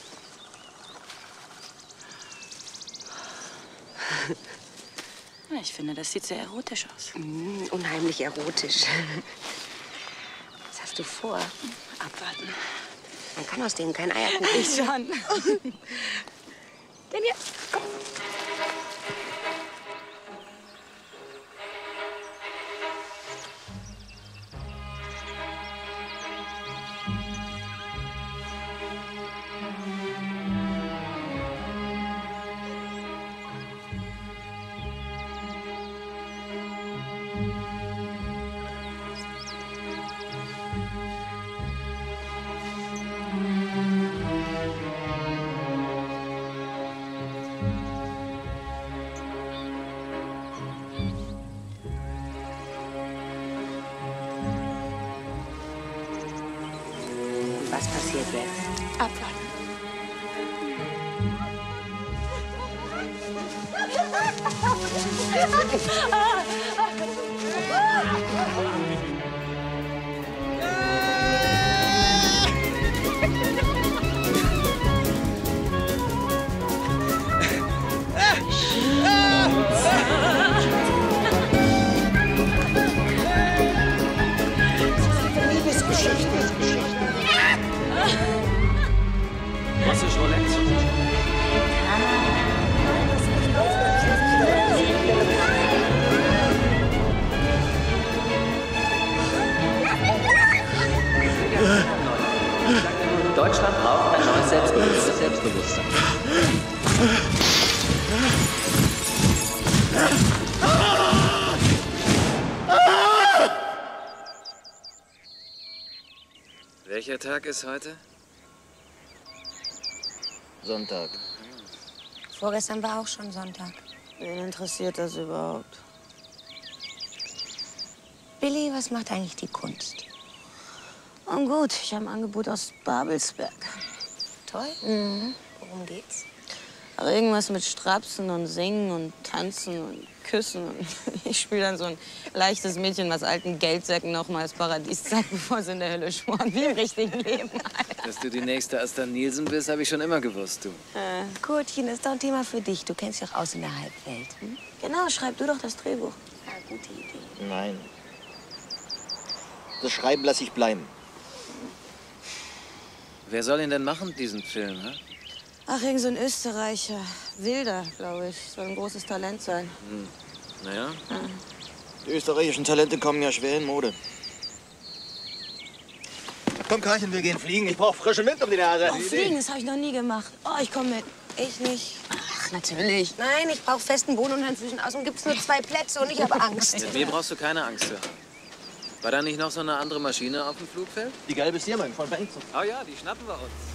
Ich finde, das sieht sehr erotisch aus. Mm, unheimlich erotisch. Was hast du vor? Abwarten. Man kann aus denen kein Eierkuchen. Ich schon. Denn hier, komm. Was passiert jetzt? Abwarten. Russisch Roulette. Deutschland braucht ein neues Selbstbewusstsein. Selbstbewusstsein. Welcher Tag ist heute? Sonntag. Vorgestern war auch schon Sonntag. Wen interessiert das überhaupt? Billy, was macht eigentlich die Kunst? Und gut, ich habe ein Angebot aus Babelsberg. Toll. Mhm. Worum geht's? Aber irgendwas mit Strapsen und Singen und Tanzen und Küssen. Und ich spiele dann so ein leichtes Mädchen, was alten Geldsäcken noch mal das Paradies zeigt, bevor sie in der Hölle schmoren, wie im richtigen Leben. Alter. Dass du die nächste Asta Nielsen bist, habe ich schon immer gewusst, du. Äh, Kurtchen, ist doch ein Thema für dich. Du kennst dich auch aus in der Halbwelt. Hm? Genau, schreib du doch das Drehbuch. Ja, gute Idee. Nein. Das Schreiben lasse ich bleiben. Wer soll ihn denn machen, diesen Film, hä? Ach, irgend so ein Österreicher. Wilder, glaube ich. Soll ein großes Talent sein. Hm. Naja. Ja. Die österreichischen Talente kommen ja schwer in Mode. Komm, Karlchen, wir gehen fliegen. Ich brauche frischen Wind um die Nase. Oh, fliegen, das habe ich noch nie gemacht. Oh, ich komme mit. Ich nicht. Ach, natürlich. Nein, ich brauche festen Boden und inzwischen außen gibt's nur zwei Plätze und ich habe Angst. Mit mir brauchst du keine Angst zu haben. War da nicht noch so eine andere Maschine auf dem Flugfeld? Die gelbe Siermann von Bengtson. Oh ja, die schnappen wir uns.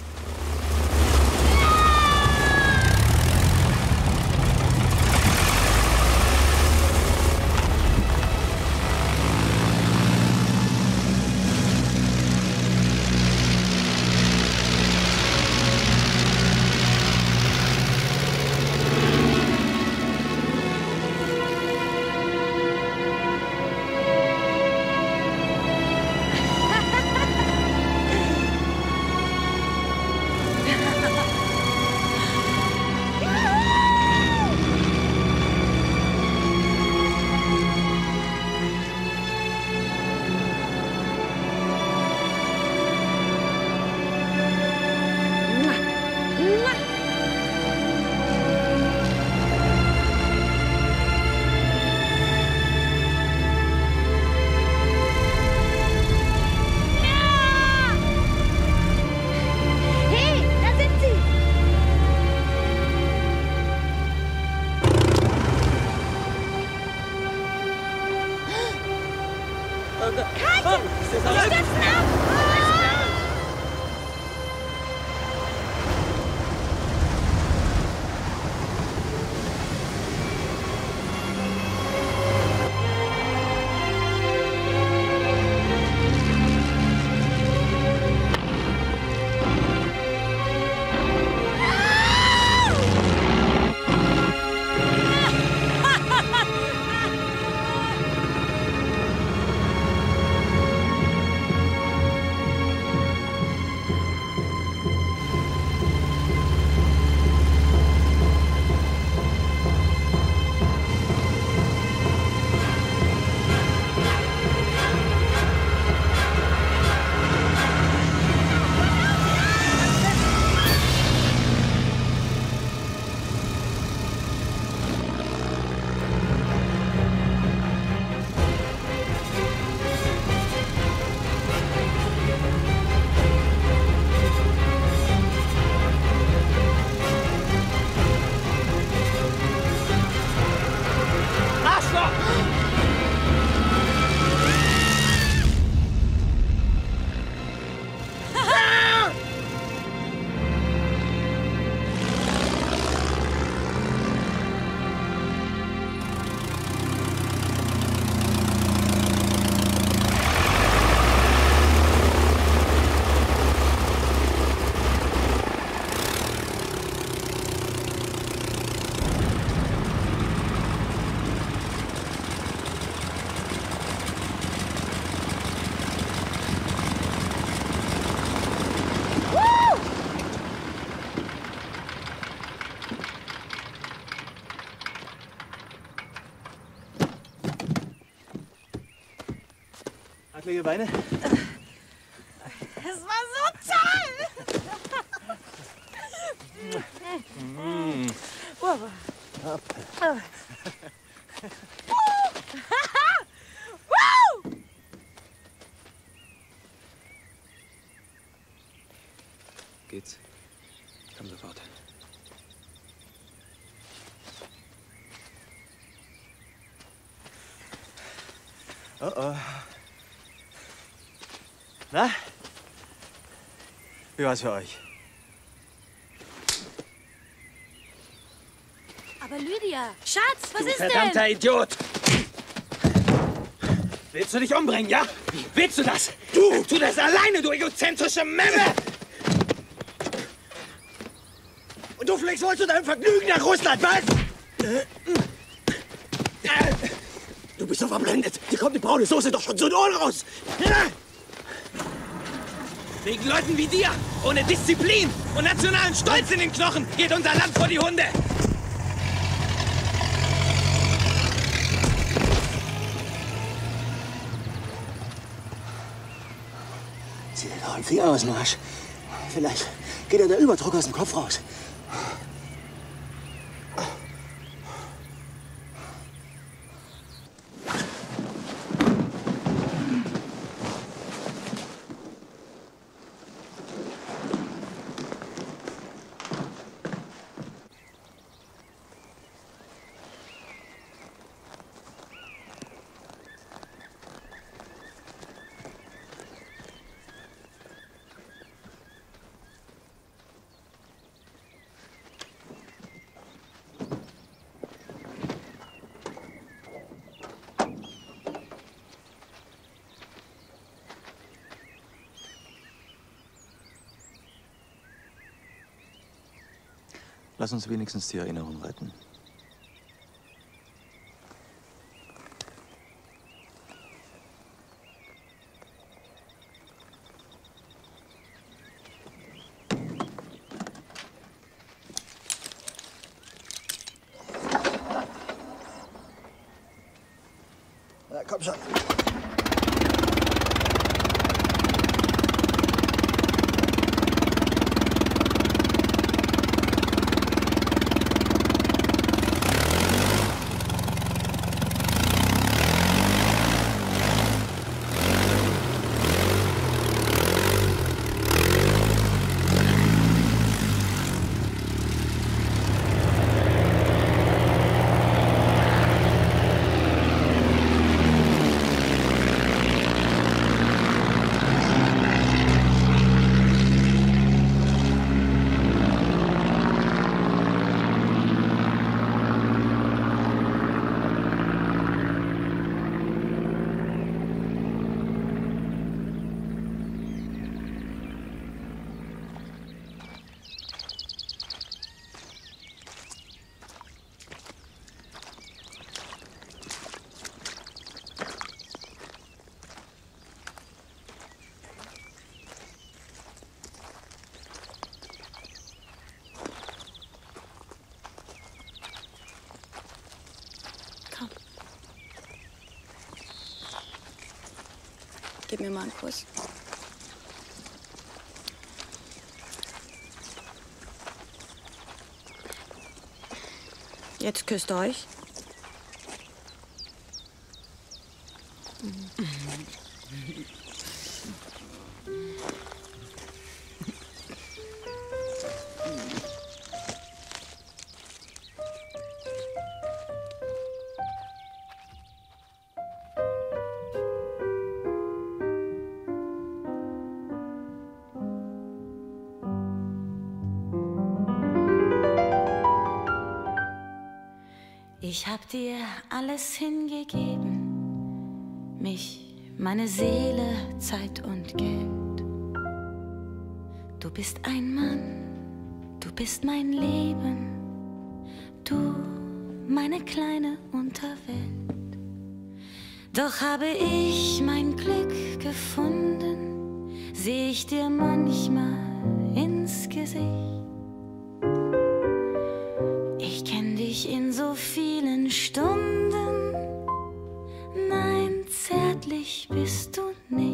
Wacklige Beine? Es war so toll! Mm. Wow. Geht's? Ich komm sofort. Oh oh. Na? Wie war's für euch? Aber Lydia, Schatz, was Du ist verdammter denn? Idiot! Willst du dich umbringen, ja? Willst du das? Du! Tu das alleine, du egozentrische Memme! Und du fliegst wohl zu deinem Vergnügen nach Russland, was? Du bist so verblendet. Dir kommt die braune Soße doch schon zu den Ohren raus. Wegen Leuten wie dir, ohne Disziplin und nationalen Stolz in den Knochen, geht unser Land vor die Hunde. Zieh dir doch einen Finger aus dem Arsch. Vielleicht geht dir der Überdruck aus dem Kopf raus. Lass uns wenigstens die Erinnerung retten. Na, komm schon. Gib mir mal einen Kuss. Jetzt küsst euch. Ich hab dir alles hingegeben, mich, meine Seele, Zeit und Geld. Du bist ein Mann, du bist mein Leben, du, meine kleine Unterwelt. Doch habe ich mein Glück gefunden, seh ich dir manchmal ins Gesicht. Ich kenn dich in so vielen Stunden, nein, zärtlich bist du nicht.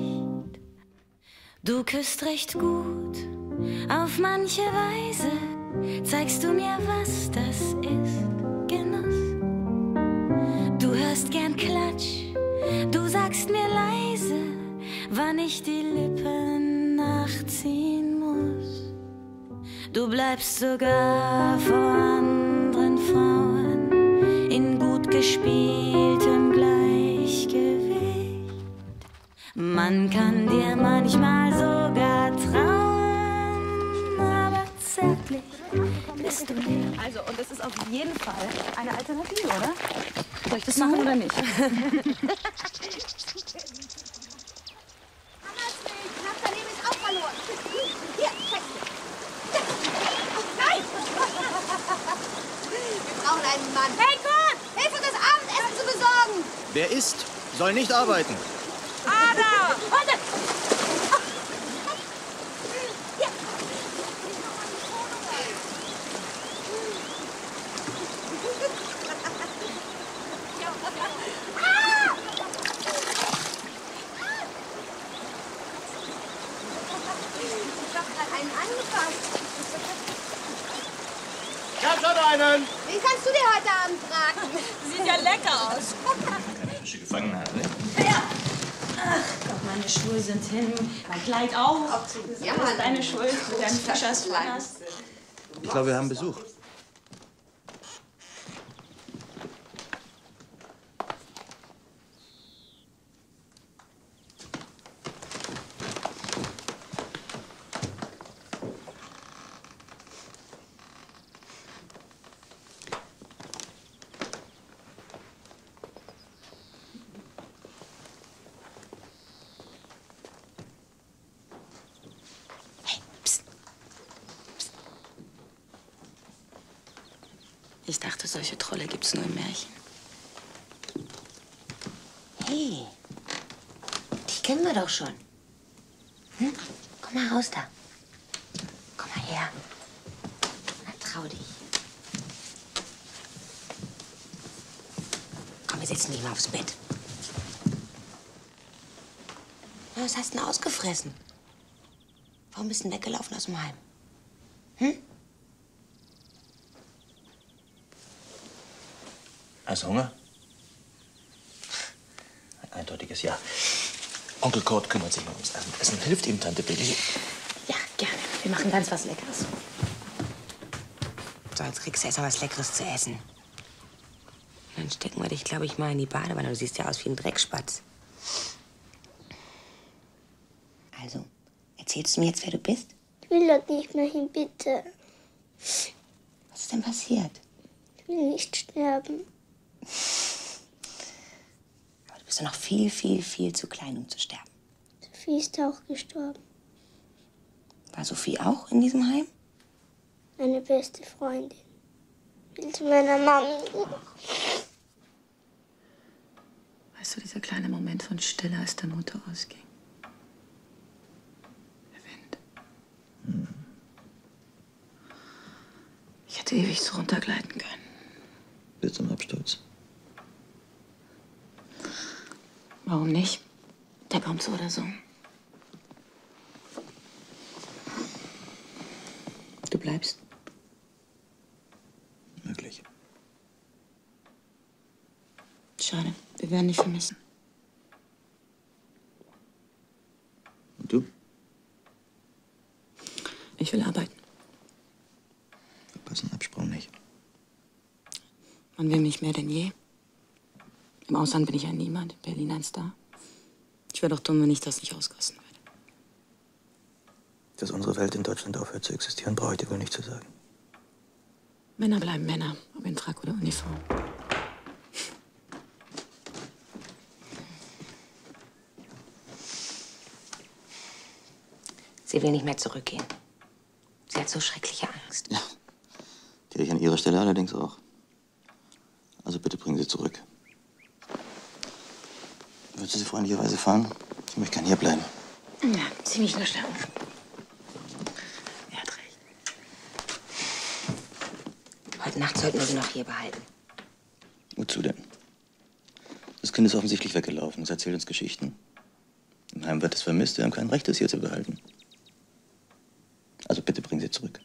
Du küsst recht gut, auf manche Weise zeigst du mir, was das ist, Genuss. Du hörst gern Klatsch, du sagst mir leise, wann ich die Lippen nachziehen muss. Du bleibst sogar vor anderen Frauen in gut gespieltem Gleichgewicht. Man kann dir manchmal sogar trauen, aber zärtlich bist du nicht. Also, und das ist auf jeden Fall eine Alternative, oder? Soll ich das machen oder nicht? Hammersweg, knapp daneben ist auch verloren. Hier, check. Nein! Wir brauchen einen Mann. Hey, Kurt! Hilf uns, das Abendessen zu besorgen! Wer isst, soll nicht arbeiten. Ada! Warte! Ich hab schon einen. Wen kannst du dir heute Abend fragen? Sieht ja lecker aus. Keine frische Gefangenheit, ne? Ja. Ach Gott, meine Schuhe sind hin. Mein Kleid auch. Ja, das ist deine Schuld. Du deinen Fischers hast. Ich glaube, wir haben Besuch. Ich dachte, solche Trolle gibt's nur im Märchen. Hey, die kennen wir doch schon. Hm? Komm mal raus da. Komm mal her. Na, trau dich. Komm, wir setzen dich mal aufs Bett. Na, was hast du denn ausgefressen? Warum bist du denn weggelaufen aus dem Heim? Hm? Hast du Hunger? Ein eindeutiges Ja. Onkel Kurt kümmert sich um das Abendessen. Hilft ihm Tante Billy. Ja, gerne. Wir machen ganz was Leckeres. So, jetzt kriegst du erst mal was Leckeres zu essen. Dann stecken wir dich, glaube ich, mal in die Badewanne. Du siehst ja aus wie ein Dreckspatz. Also, erzählst du mir jetzt, wer du bist? Ich will dort nicht mehr hin, bitte. Was ist denn passiert? Ich will nicht sterben. Aber du bist ja noch viel, viel, viel zu klein, um zu sterben. Sophie ist auch gestorben. War Sophie auch in diesem Heim? Meine beste Freundin. Will zu meiner Mami. Weißt du, dieser kleine Moment von Stille, als der Motor ausging? Der Wind. Hm. Ich hätte ewig so runtergleiten können. Bis zum Absturz. Warum nicht? Der kommt so oder so. Du bleibst. Möglich. Schade, wir werden dich vermissen. Und du? Ich will arbeiten. Verpassen Absprung nicht. Man will mich mehr denn je. Im Ausland bin ich ein Niemand, in Berlin ein Star. Ich wäre doch dumm, wenn ich das nicht auskosten würde. Dass unsere Welt in Deutschland aufhört zu existieren, brauche ich dir wohl nicht zu sagen. Männer bleiben Männer, ob in Frack oder Uniform. Sie will nicht mehr zurückgehen. Sie hat so schreckliche Angst. Ja, die hätte ich an ihrer Stelle allerdings auch. Also bitte bringen Sie zurück. Würdest du sie freundlicherweise fahren? Ich möchte gern hierbleiben. Ja, ziemlich nur schnell. Er hat recht. Heute Nacht sollten wir sie noch hier behalten. Wozu denn? Das Kind ist offensichtlich weggelaufen. Es erzählt uns Geschichten. Im Heim Heim wird es vermisst. Wir haben kein Recht, es hier zu behalten. Also bitte bringen Sie zurück.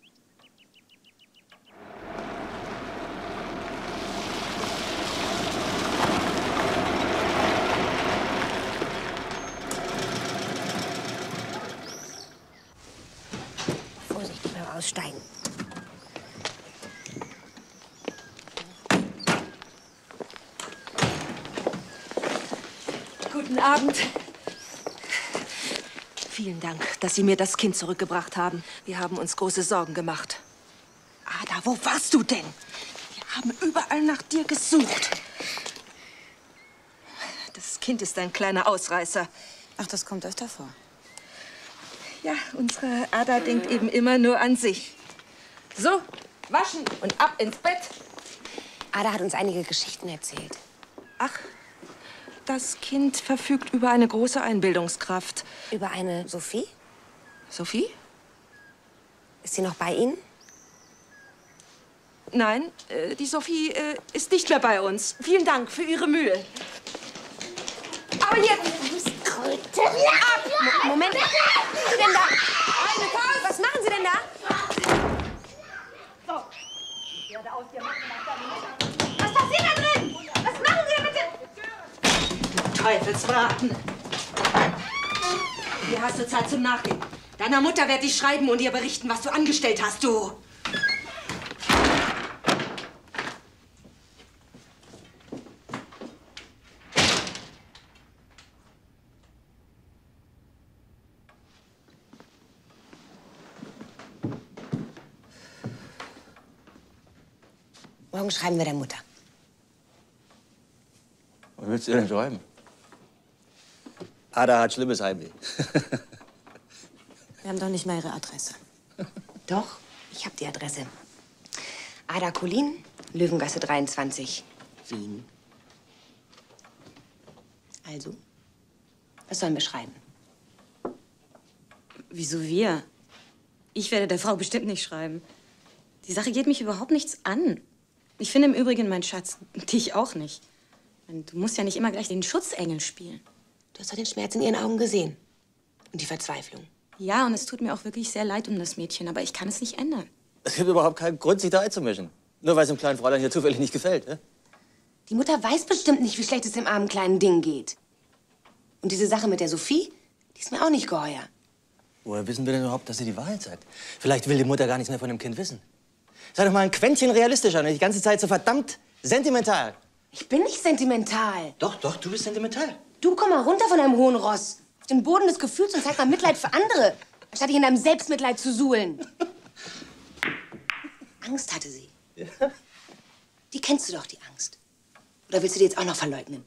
Vorsichtig beim Aussteigen. Guten Abend. Vielen Dank, dass Sie mir das Kind zurückgebracht haben. Wir haben uns große Sorgen gemacht. Ada, wo warst du denn? Wir haben überall nach dir gesucht. Das Kind ist ein kleiner Ausreißer. Ach, das kommt öfter vor. Ja, unsere Ada denkt eben immer nur an sich. So, waschen und ab ins Bett. Ada hat uns einige Geschichten erzählt. Ach, das Kind verfügt über eine große Einbildungskraft. Über eine Sophie? Sophie? Ist sie noch bei Ihnen? Nein, äh, die Sophie äh, ist nicht mehr bei uns. Vielen Dank für Ihre Mühe. Aber jetzt... Ab! Mo- Moment. Was machen Sie denn da? Eine Pause. Was machen Sie denn da? So. Was passiert da drin? Was machen Sie da bitte? Teufelsbraten. Hier hast du Zeit zum Nachdenken. Deiner Mutter werde ich schreiben und ihr berichten, was du angestellt hast, du. Morgen schreiben wir der Mutter. Was willst du denn schreiben? Ada hat schlimmes Heimweh. Wir haben doch nicht mal ihre Adresse. Doch, ich habe die Adresse. Ada Kulin, Löwengasse dreiundzwanzig, Wien. Also, was sollen wir schreiben? Wieso wir? Ich werde der Frau bestimmt nicht schreiben. Die Sache geht mich überhaupt nichts an. Ich finde im Übrigen, mein Schatz, dich auch nicht. Du musst ja nicht immer gleich den Schutzengel spielen. Du hast doch den Schmerz in ihren Augen gesehen. Und die Verzweiflung. Ja, und es tut mir auch wirklich sehr leid um das Mädchen, aber ich kann es nicht ändern. Es gibt überhaupt keinen Grund, sich da einzumischen. Nur weil es dem kleinen Fräulein hier zufällig nicht gefällt, ne? Die Mutter weiß bestimmt nicht, wie schlecht es dem armen kleinen Ding geht. Und diese Sache mit der Sophie, die ist mir auch nicht geheuer. Woher wissen wir denn überhaupt, dass sie die Wahrheit sagt? Vielleicht will die Mutter gar nichts mehr von dem Kind wissen. Sei doch mal ein Quäntchen realistischer, nicht die ganze Zeit so verdammt sentimental. Ich bin nicht sentimental. Doch, doch, du bist sentimental. Du komm mal runter von deinem hohen Ross. Auf den Boden des Gefühls und zeig mal Mitleid für andere, anstatt dich in deinem Selbstmitleid zu suhlen. Angst hatte sie. Ja. Die kennst du doch, die Angst. Oder willst du die jetzt auch noch verleugnen?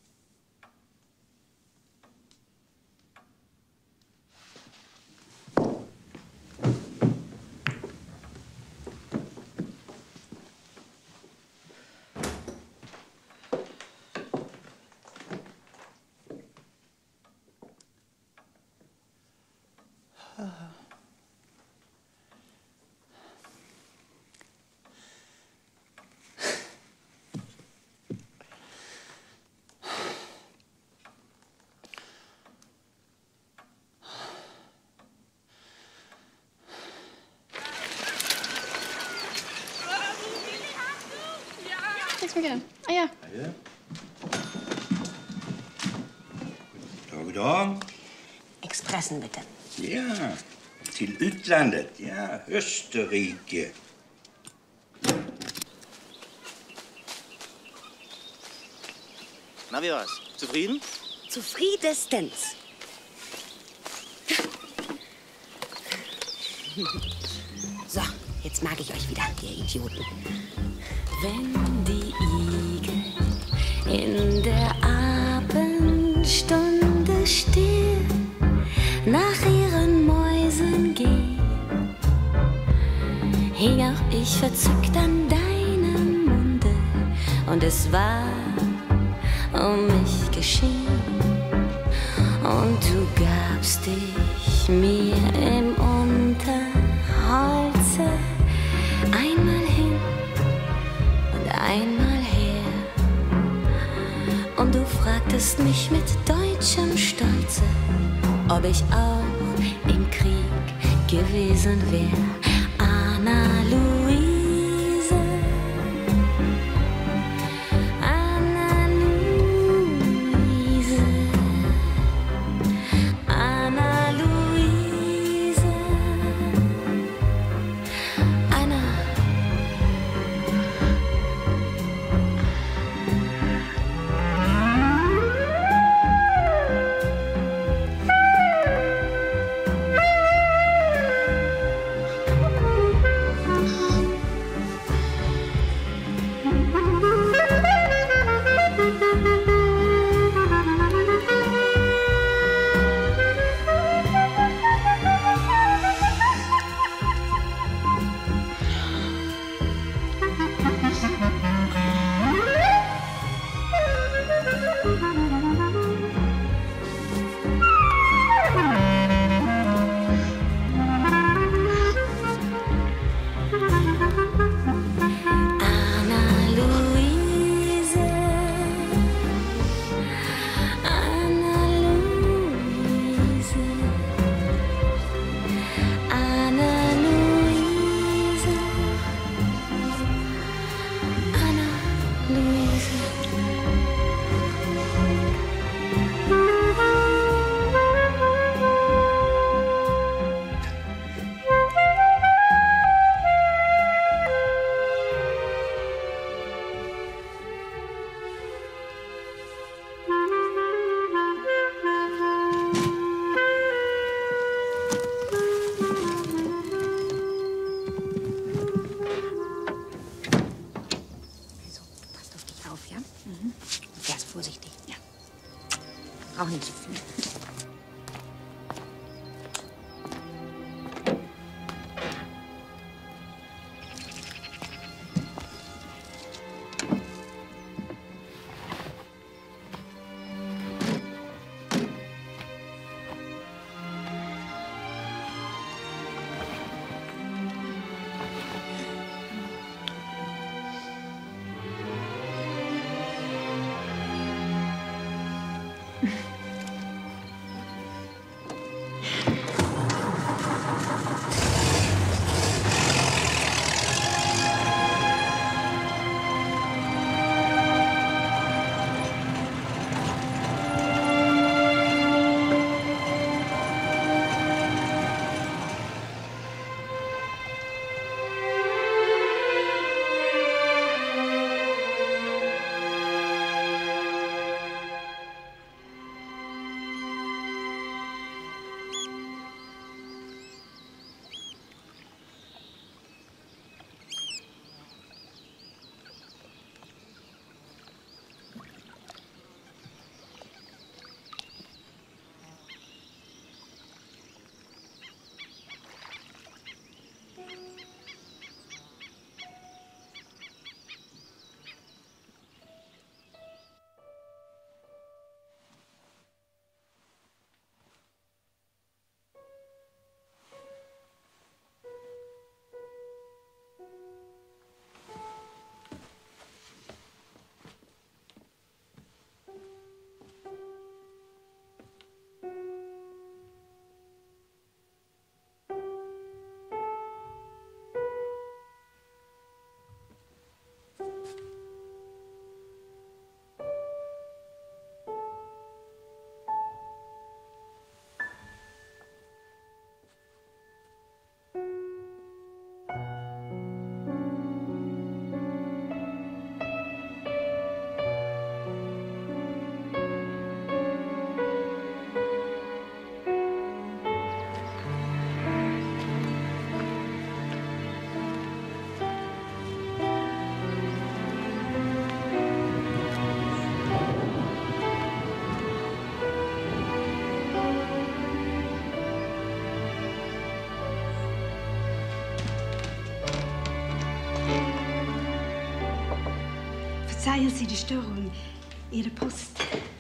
Nichts mehr gern. Ah ja. Dag, dag. Expressen, bitte. Ja, till utlandet. Ja, Österrike. Na, wie war's? Zufrieden? Zufriedestens. So, jetzt mag ich euch wieder, ihr Idioten. Wenn die Igel in der Abendstunde still nach ihren Mäusen gehen, hing auch ich verzückt an deinem Munde und es war um mich geschehen und du gabst dich mir im Unterholze einmal hin einmal her und du fragtest mich mit Deutsch Mädchenstolze, ob ich auch im Krieg gewesen wär. Anna Luise, Anna Luise, Anna Luise, Anna. Auch nicht so viel. Verzeihen Sie die Störung. Ihre Post.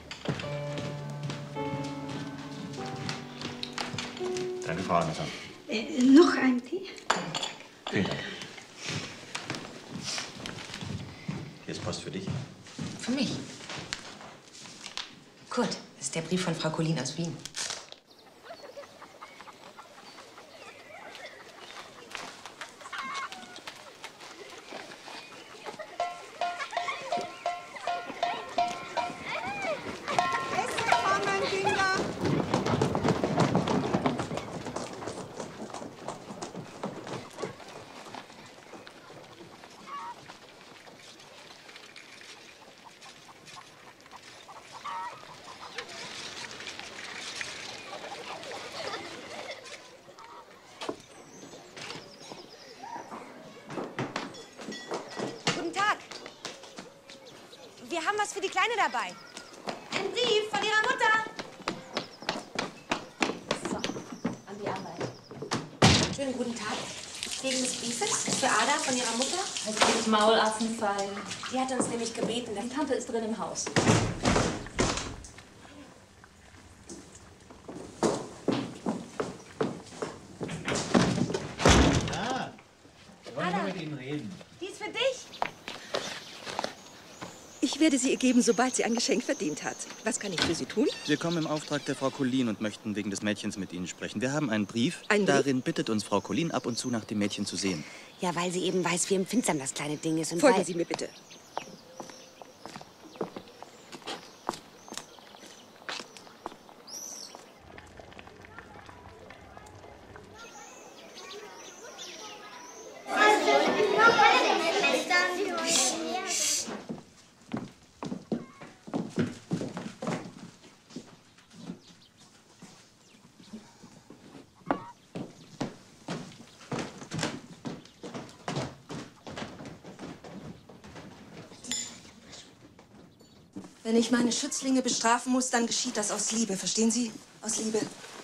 Danke, Frau Anderson. Äh, noch ein Tee? Vielen Dank. Hier ist Post für dich. Für mich? Kurt, ist ist der Brief von Frau Collin aus Wien. Wir haben was für die Kleine dabei. Ein Brief von ihrer Mutter. So, an die Arbeit. Schönen guten Tag. Wegen des Briefes für Ada von ihrer Mutter? Das ist Maulaffenfall. Die hat uns nämlich gebeten. Die Tante ist drin im Haus. Ja, wir wollen nur mit Ihnen reden. Die ist für dich. Ich werde sie ihr geben, sobald sie ein Geschenk verdient hat. Was kann ich für Sie tun? Wir kommen im Auftrag der Frau Collin und möchten wegen des Mädchens mit Ihnen sprechen. Wir haben einen Brief. Ein Brief? Darin bittet uns Frau Collin ab und zu nach dem Mädchen zu sehen. Ja, weil sie eben weiß, wie empfindsam das kleine Ding ist. Und Folgen weil... Sie mir bitte. Wenn ich meine Schützlinge bestrafen muss, dann geschieht das aus Liebe. Verstehen Sie? Aus Liebe.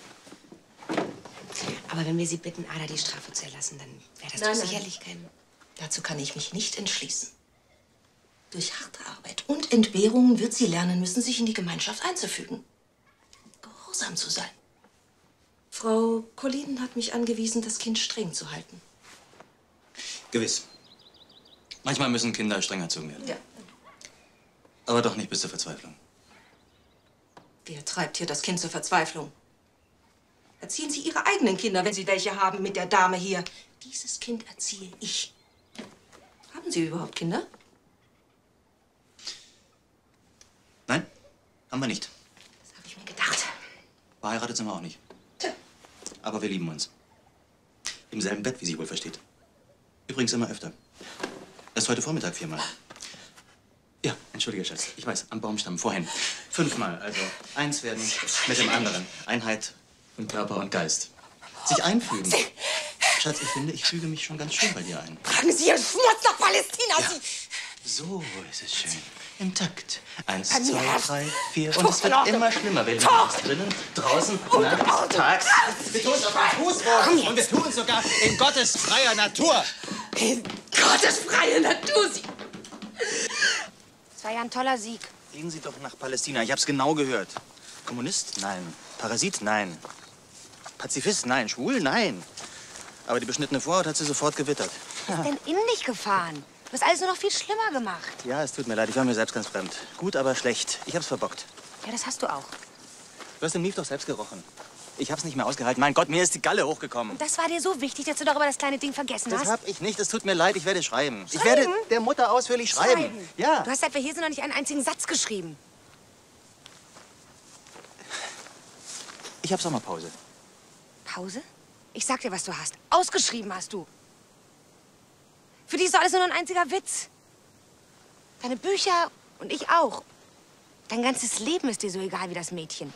Aber wenn wir Sie bitten, Ada die Strafe zu erlassen, dann wäre das Nein, doch nein. sicherlich kein... Dazu kann ich mich nicht entschließen. Durch harte Arbeit und Entbehrungen wird sie lernen müssen, sich in die Gemeinschaft einzufügen. Gehorsam zu sein. Frau Collin hat mich angewiesen, das Kind streng zu halten. Gewiss. Manchmal müssen Kinder streng erzogen werden. Ja. Aber doch nicht bis zur Verzweiflung. Wer treibt hier das Kind zur Verzweiflung? Erziehen Sie Ihre eigenen Kinder, wenn Sie welche haben, mit der Dame hier. Dieses Kind erziehe ich. Haben Sie überhaupt Kinder? Nein, haben wir nicht. Das habe ich mir gedacht. Verheiratet sind wir auch nicht. Aber wir lieben uns. Im selben Bett, wie sie wohl versteht. Übrigens immer öfter. Erst heute Vormittag viermal. Ja, entschuldige, Schatz. Ich weiß, am Baumstamm, vorhin. Fünfmal, also eins werden mit dem anderen. Einheit von Körper und Geist. Sich einfügen. Schatz, ich finde, ich füge mich schon ganz schön bei dir ein. Tragen Sie Ihren Schmutz nach Palästina, Ja. Sie... So ist es schön. Im Takt. Eins, An mir zwei, herrscht drei, vier. Und es wird Tuchnote. immer schlimmer. Wir lieben Tuch. uns drinnen, draußen, nachts, tags. Wir tun es auf dem Fußboden und wir tun es sogar in Gottes freier Natur. In Gottes freie Natur, Sie... Das war ja ein toller Sieg. Gehen Sie doch nach Palästina. Ich hab's genau gehört. Kommunist? Nein. Parasit? Nein. Pazifist? Nein. Schwul? Nein. Aber die beschnittene Vorhaut hat sie sofort gewittert. Was ist denn in dich gefahren? Du hast alles nur noch viel schlimmer gemacht. Ja, es tut mir leid. Ich war mir selbst ganz fremd. Gut, aber schlecht. Ich hab's verbockt. Ja, das hast du auch. Du hast den Mief doch selbst gerochen. Ich hab's nicht mehr ausgehalten. Mein Gott, mir ist die Galle hochgekommen. Und das war dir so wichtig, dass du darüber das kleine Ding vergessen Das hast? hab ich nicht. Es tut mir leid. Ich werde schreiben. Ich Schreiben? werde der Mutter ausführlich schreiben. Schreiben? Ja. Du hast, seit wir hier sind, noch nicht einen einzigen Satz geschrieben. Ich hab Sommerpause. Pause? Ich sag dir, was du hast. Ausgeschrieben hast du. Für dich ist doch alles nur ein einziger Witz. Deine Bücher und ich auch. Dein ganzes Leben ist dir so egal wie das Mädchen.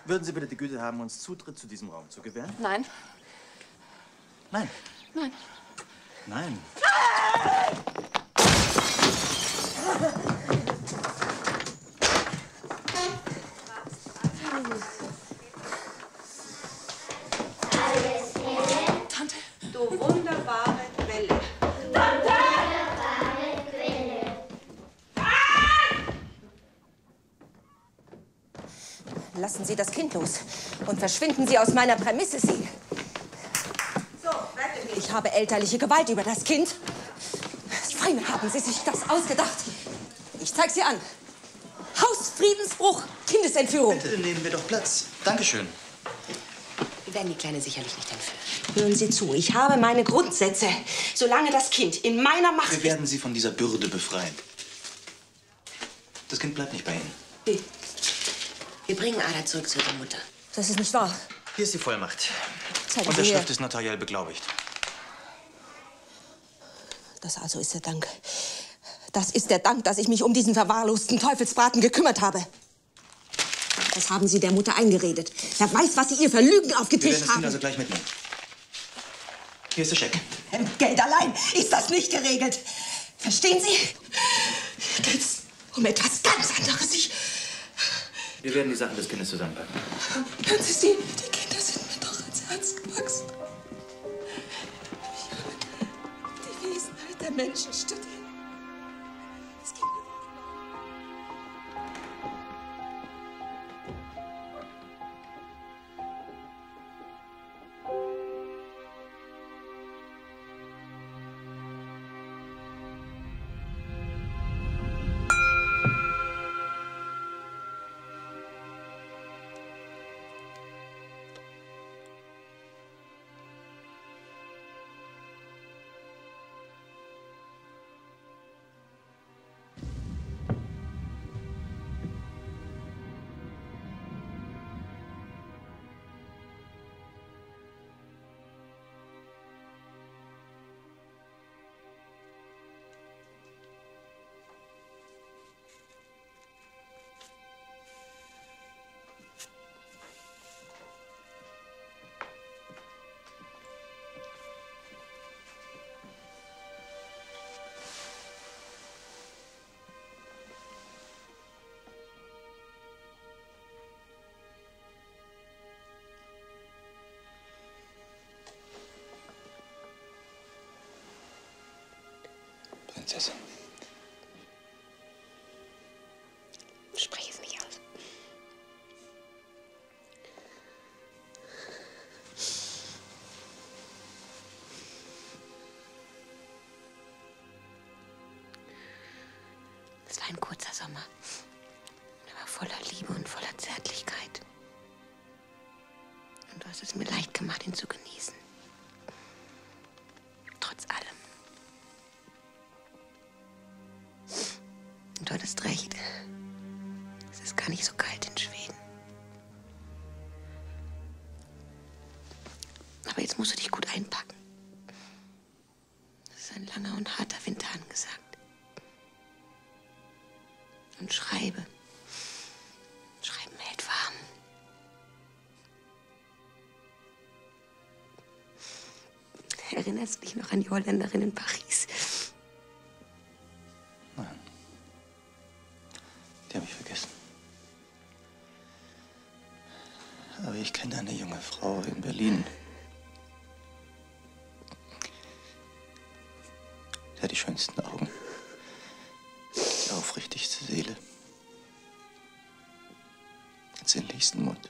Würden Sie bitte die Güte haben, uns Zutritt zu diesem Raum zu gewähren? Nein. Nein. Nein. Nein. Tante. Du wunderbare Quelle. Tante! Lassen Sie das Kind los und verschwinden Sie aus meiner Prämisse, Sie. So, wirklich. Ich habe elterliche Gewalt über das Kind. Fein haben Sie sich das ausgedacht. Ich zeig Sie an. Hausfriedensbruch, Kindesentführung. Bitte nehmen wir doch Platz. Dankeschön. Wir werden die Kleine sicherlich nicht entführen. Hören Sie zu, ich habe meine Grundsätze. Solange das Kind in meiner Macht Wir werden Sie von dieser Bürde befreien. Das Kind bleibt nicht bei Ihnen. Wie? Wir bringen Ada zurück zu ihrer Mutter. Das ist nicht wahr. Hier ist die Vollmacht. Zeigen Sie Unterschrift her. ist notariell beglaubigt. Das also ist der Dank. Das ist der Dank, dass ich mich um diesen verwahrlosten Teufelsbraten gekümmert habe. Das haben Sie der Mutter eingeredet. Wer weiß, was Sie ihr für Lügen Wir werden aufgetischt das Kind haben. also gleich mitnehmen. Hier ist der Scheck. Mit Geld allein ist das nicht geregelt. Verstehen Sie? Hier geht's um etwas ganz anderes. Ich... Wir werden die Sachen des Kindes zusammenpacken. Hören Sie sie? Die Kinder sind mir doch ans Herz gewachsen. Ich habe die Wesenheit der Menschen studiert. Es ging mir Prinzessin. Sprich es nicht aus. Es war ein kurzer Sommer. Er war voller Liebe und voller Zärtlichkeit. Und du hast es mir leicht gemacht, ihn zu genießen. Trotz allem. Und du hattest recht. Es ist gar nicht so kalt in Schweden. Aber jetzt musst du dich gut einpacken. Es ist ein langer und harter Winter angesagt. Und schreibe. Schreiben hält warm. Erinnerst du dich noch an die Holländerin in Paris? Nein. Die habe ich vergessen. Aber ich kenne eine junge Frau in Berlin. Sie hat die schönsten Augen. Die aufrichtigste Seele. Den sinnlichsten Mund.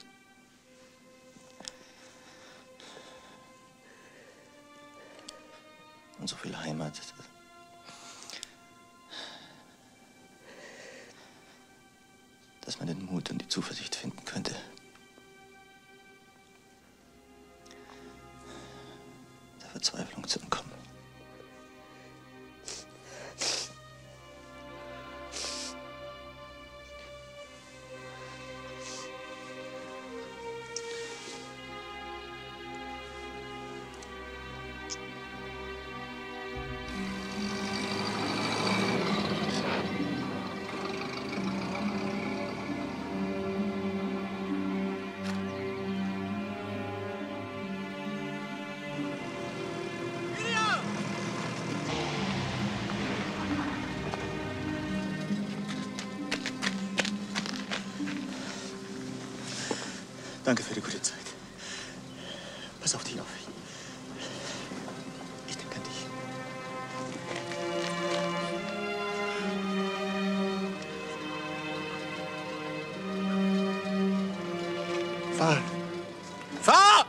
Und so viel Heimat. Dass man den Mut und die Zuversicht finden könnte, der Verzweiflung zu entkommen. Danke für die gute Zeit. Pass auf dich auf. Ich denke an dich. Fahr! Fahr!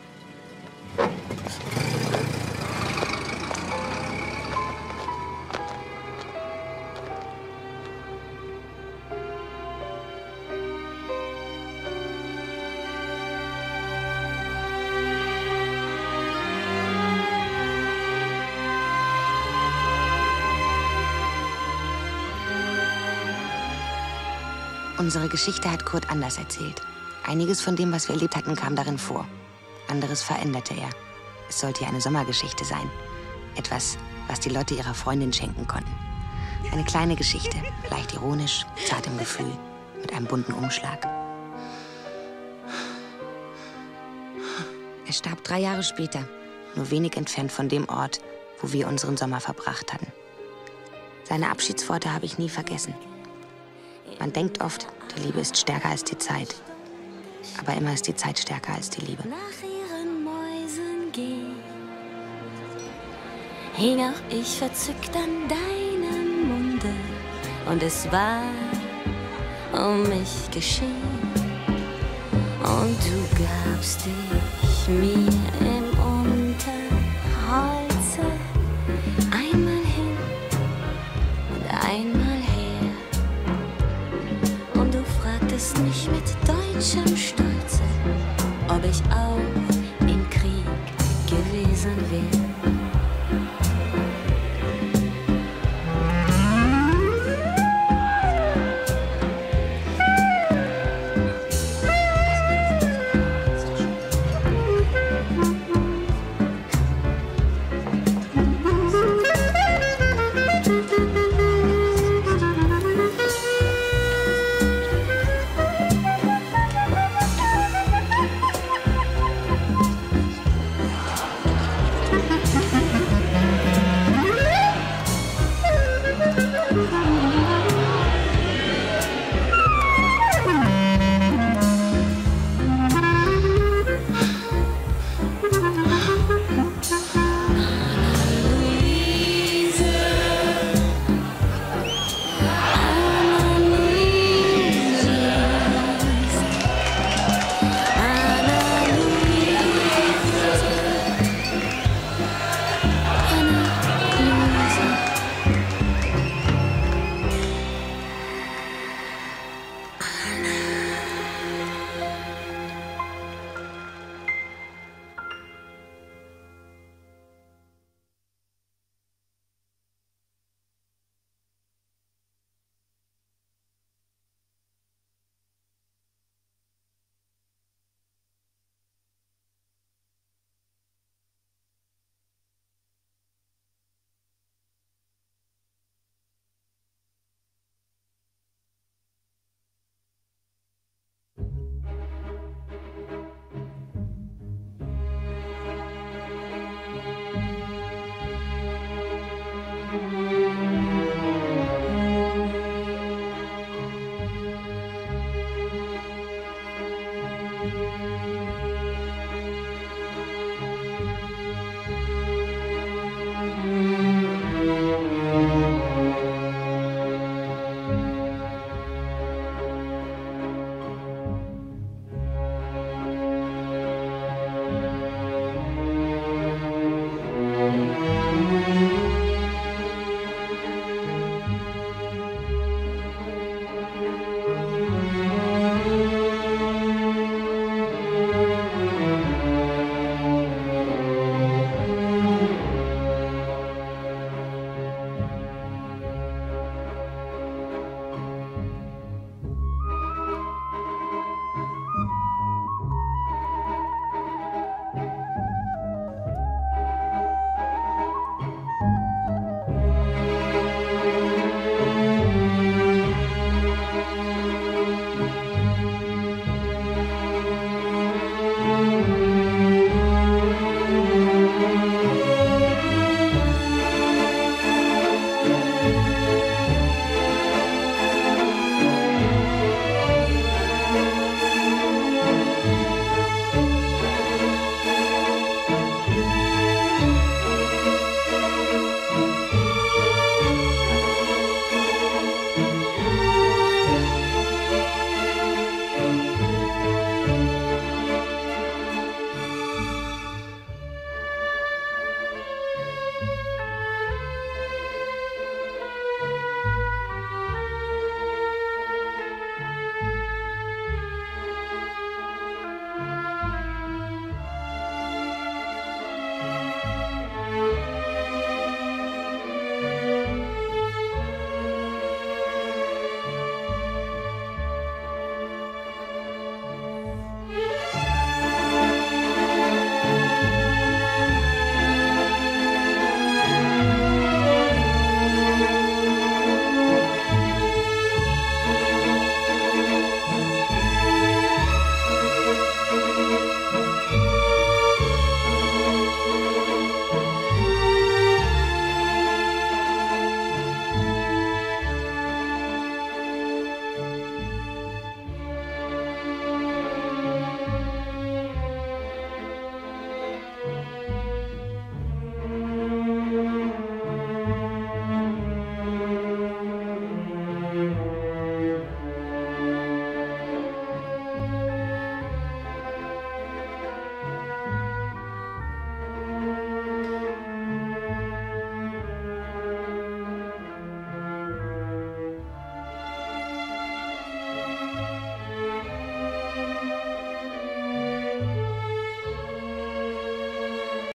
Unsere Geschichte hat Kurt anders erzählt. Einiges von dem, was wir erlebt hatten, kam darin vor. Anderes veränderte er. Es sollte ja eine Sommergeschichte sein. Etwas, was die Leute ihrer Freundin schenken konnten. Eine kleine Geschichte, leicht ironisch, zart im Gefühl, mit einem bunten Umschlag. Er starb drei Jahre später, nur wenig entfernt von dem Ort, wo wir unseren Sommer verbracht hatten. Seine Abschiedsworte habe ich nie vergessen. Man denkt oft, die Liebe ist stärker als die Zeit. Aber immer ist die Zeit stärker als die Liebe. Nach ihren Mäusen gehen, hing auch ich verzückt an deinem Munde. Und es war um mich geschehen. Und du gabst dich mir im Unterholze einmal hin und einmal her. Und du fragtest mich mit deutschem Stolze, ob ich auch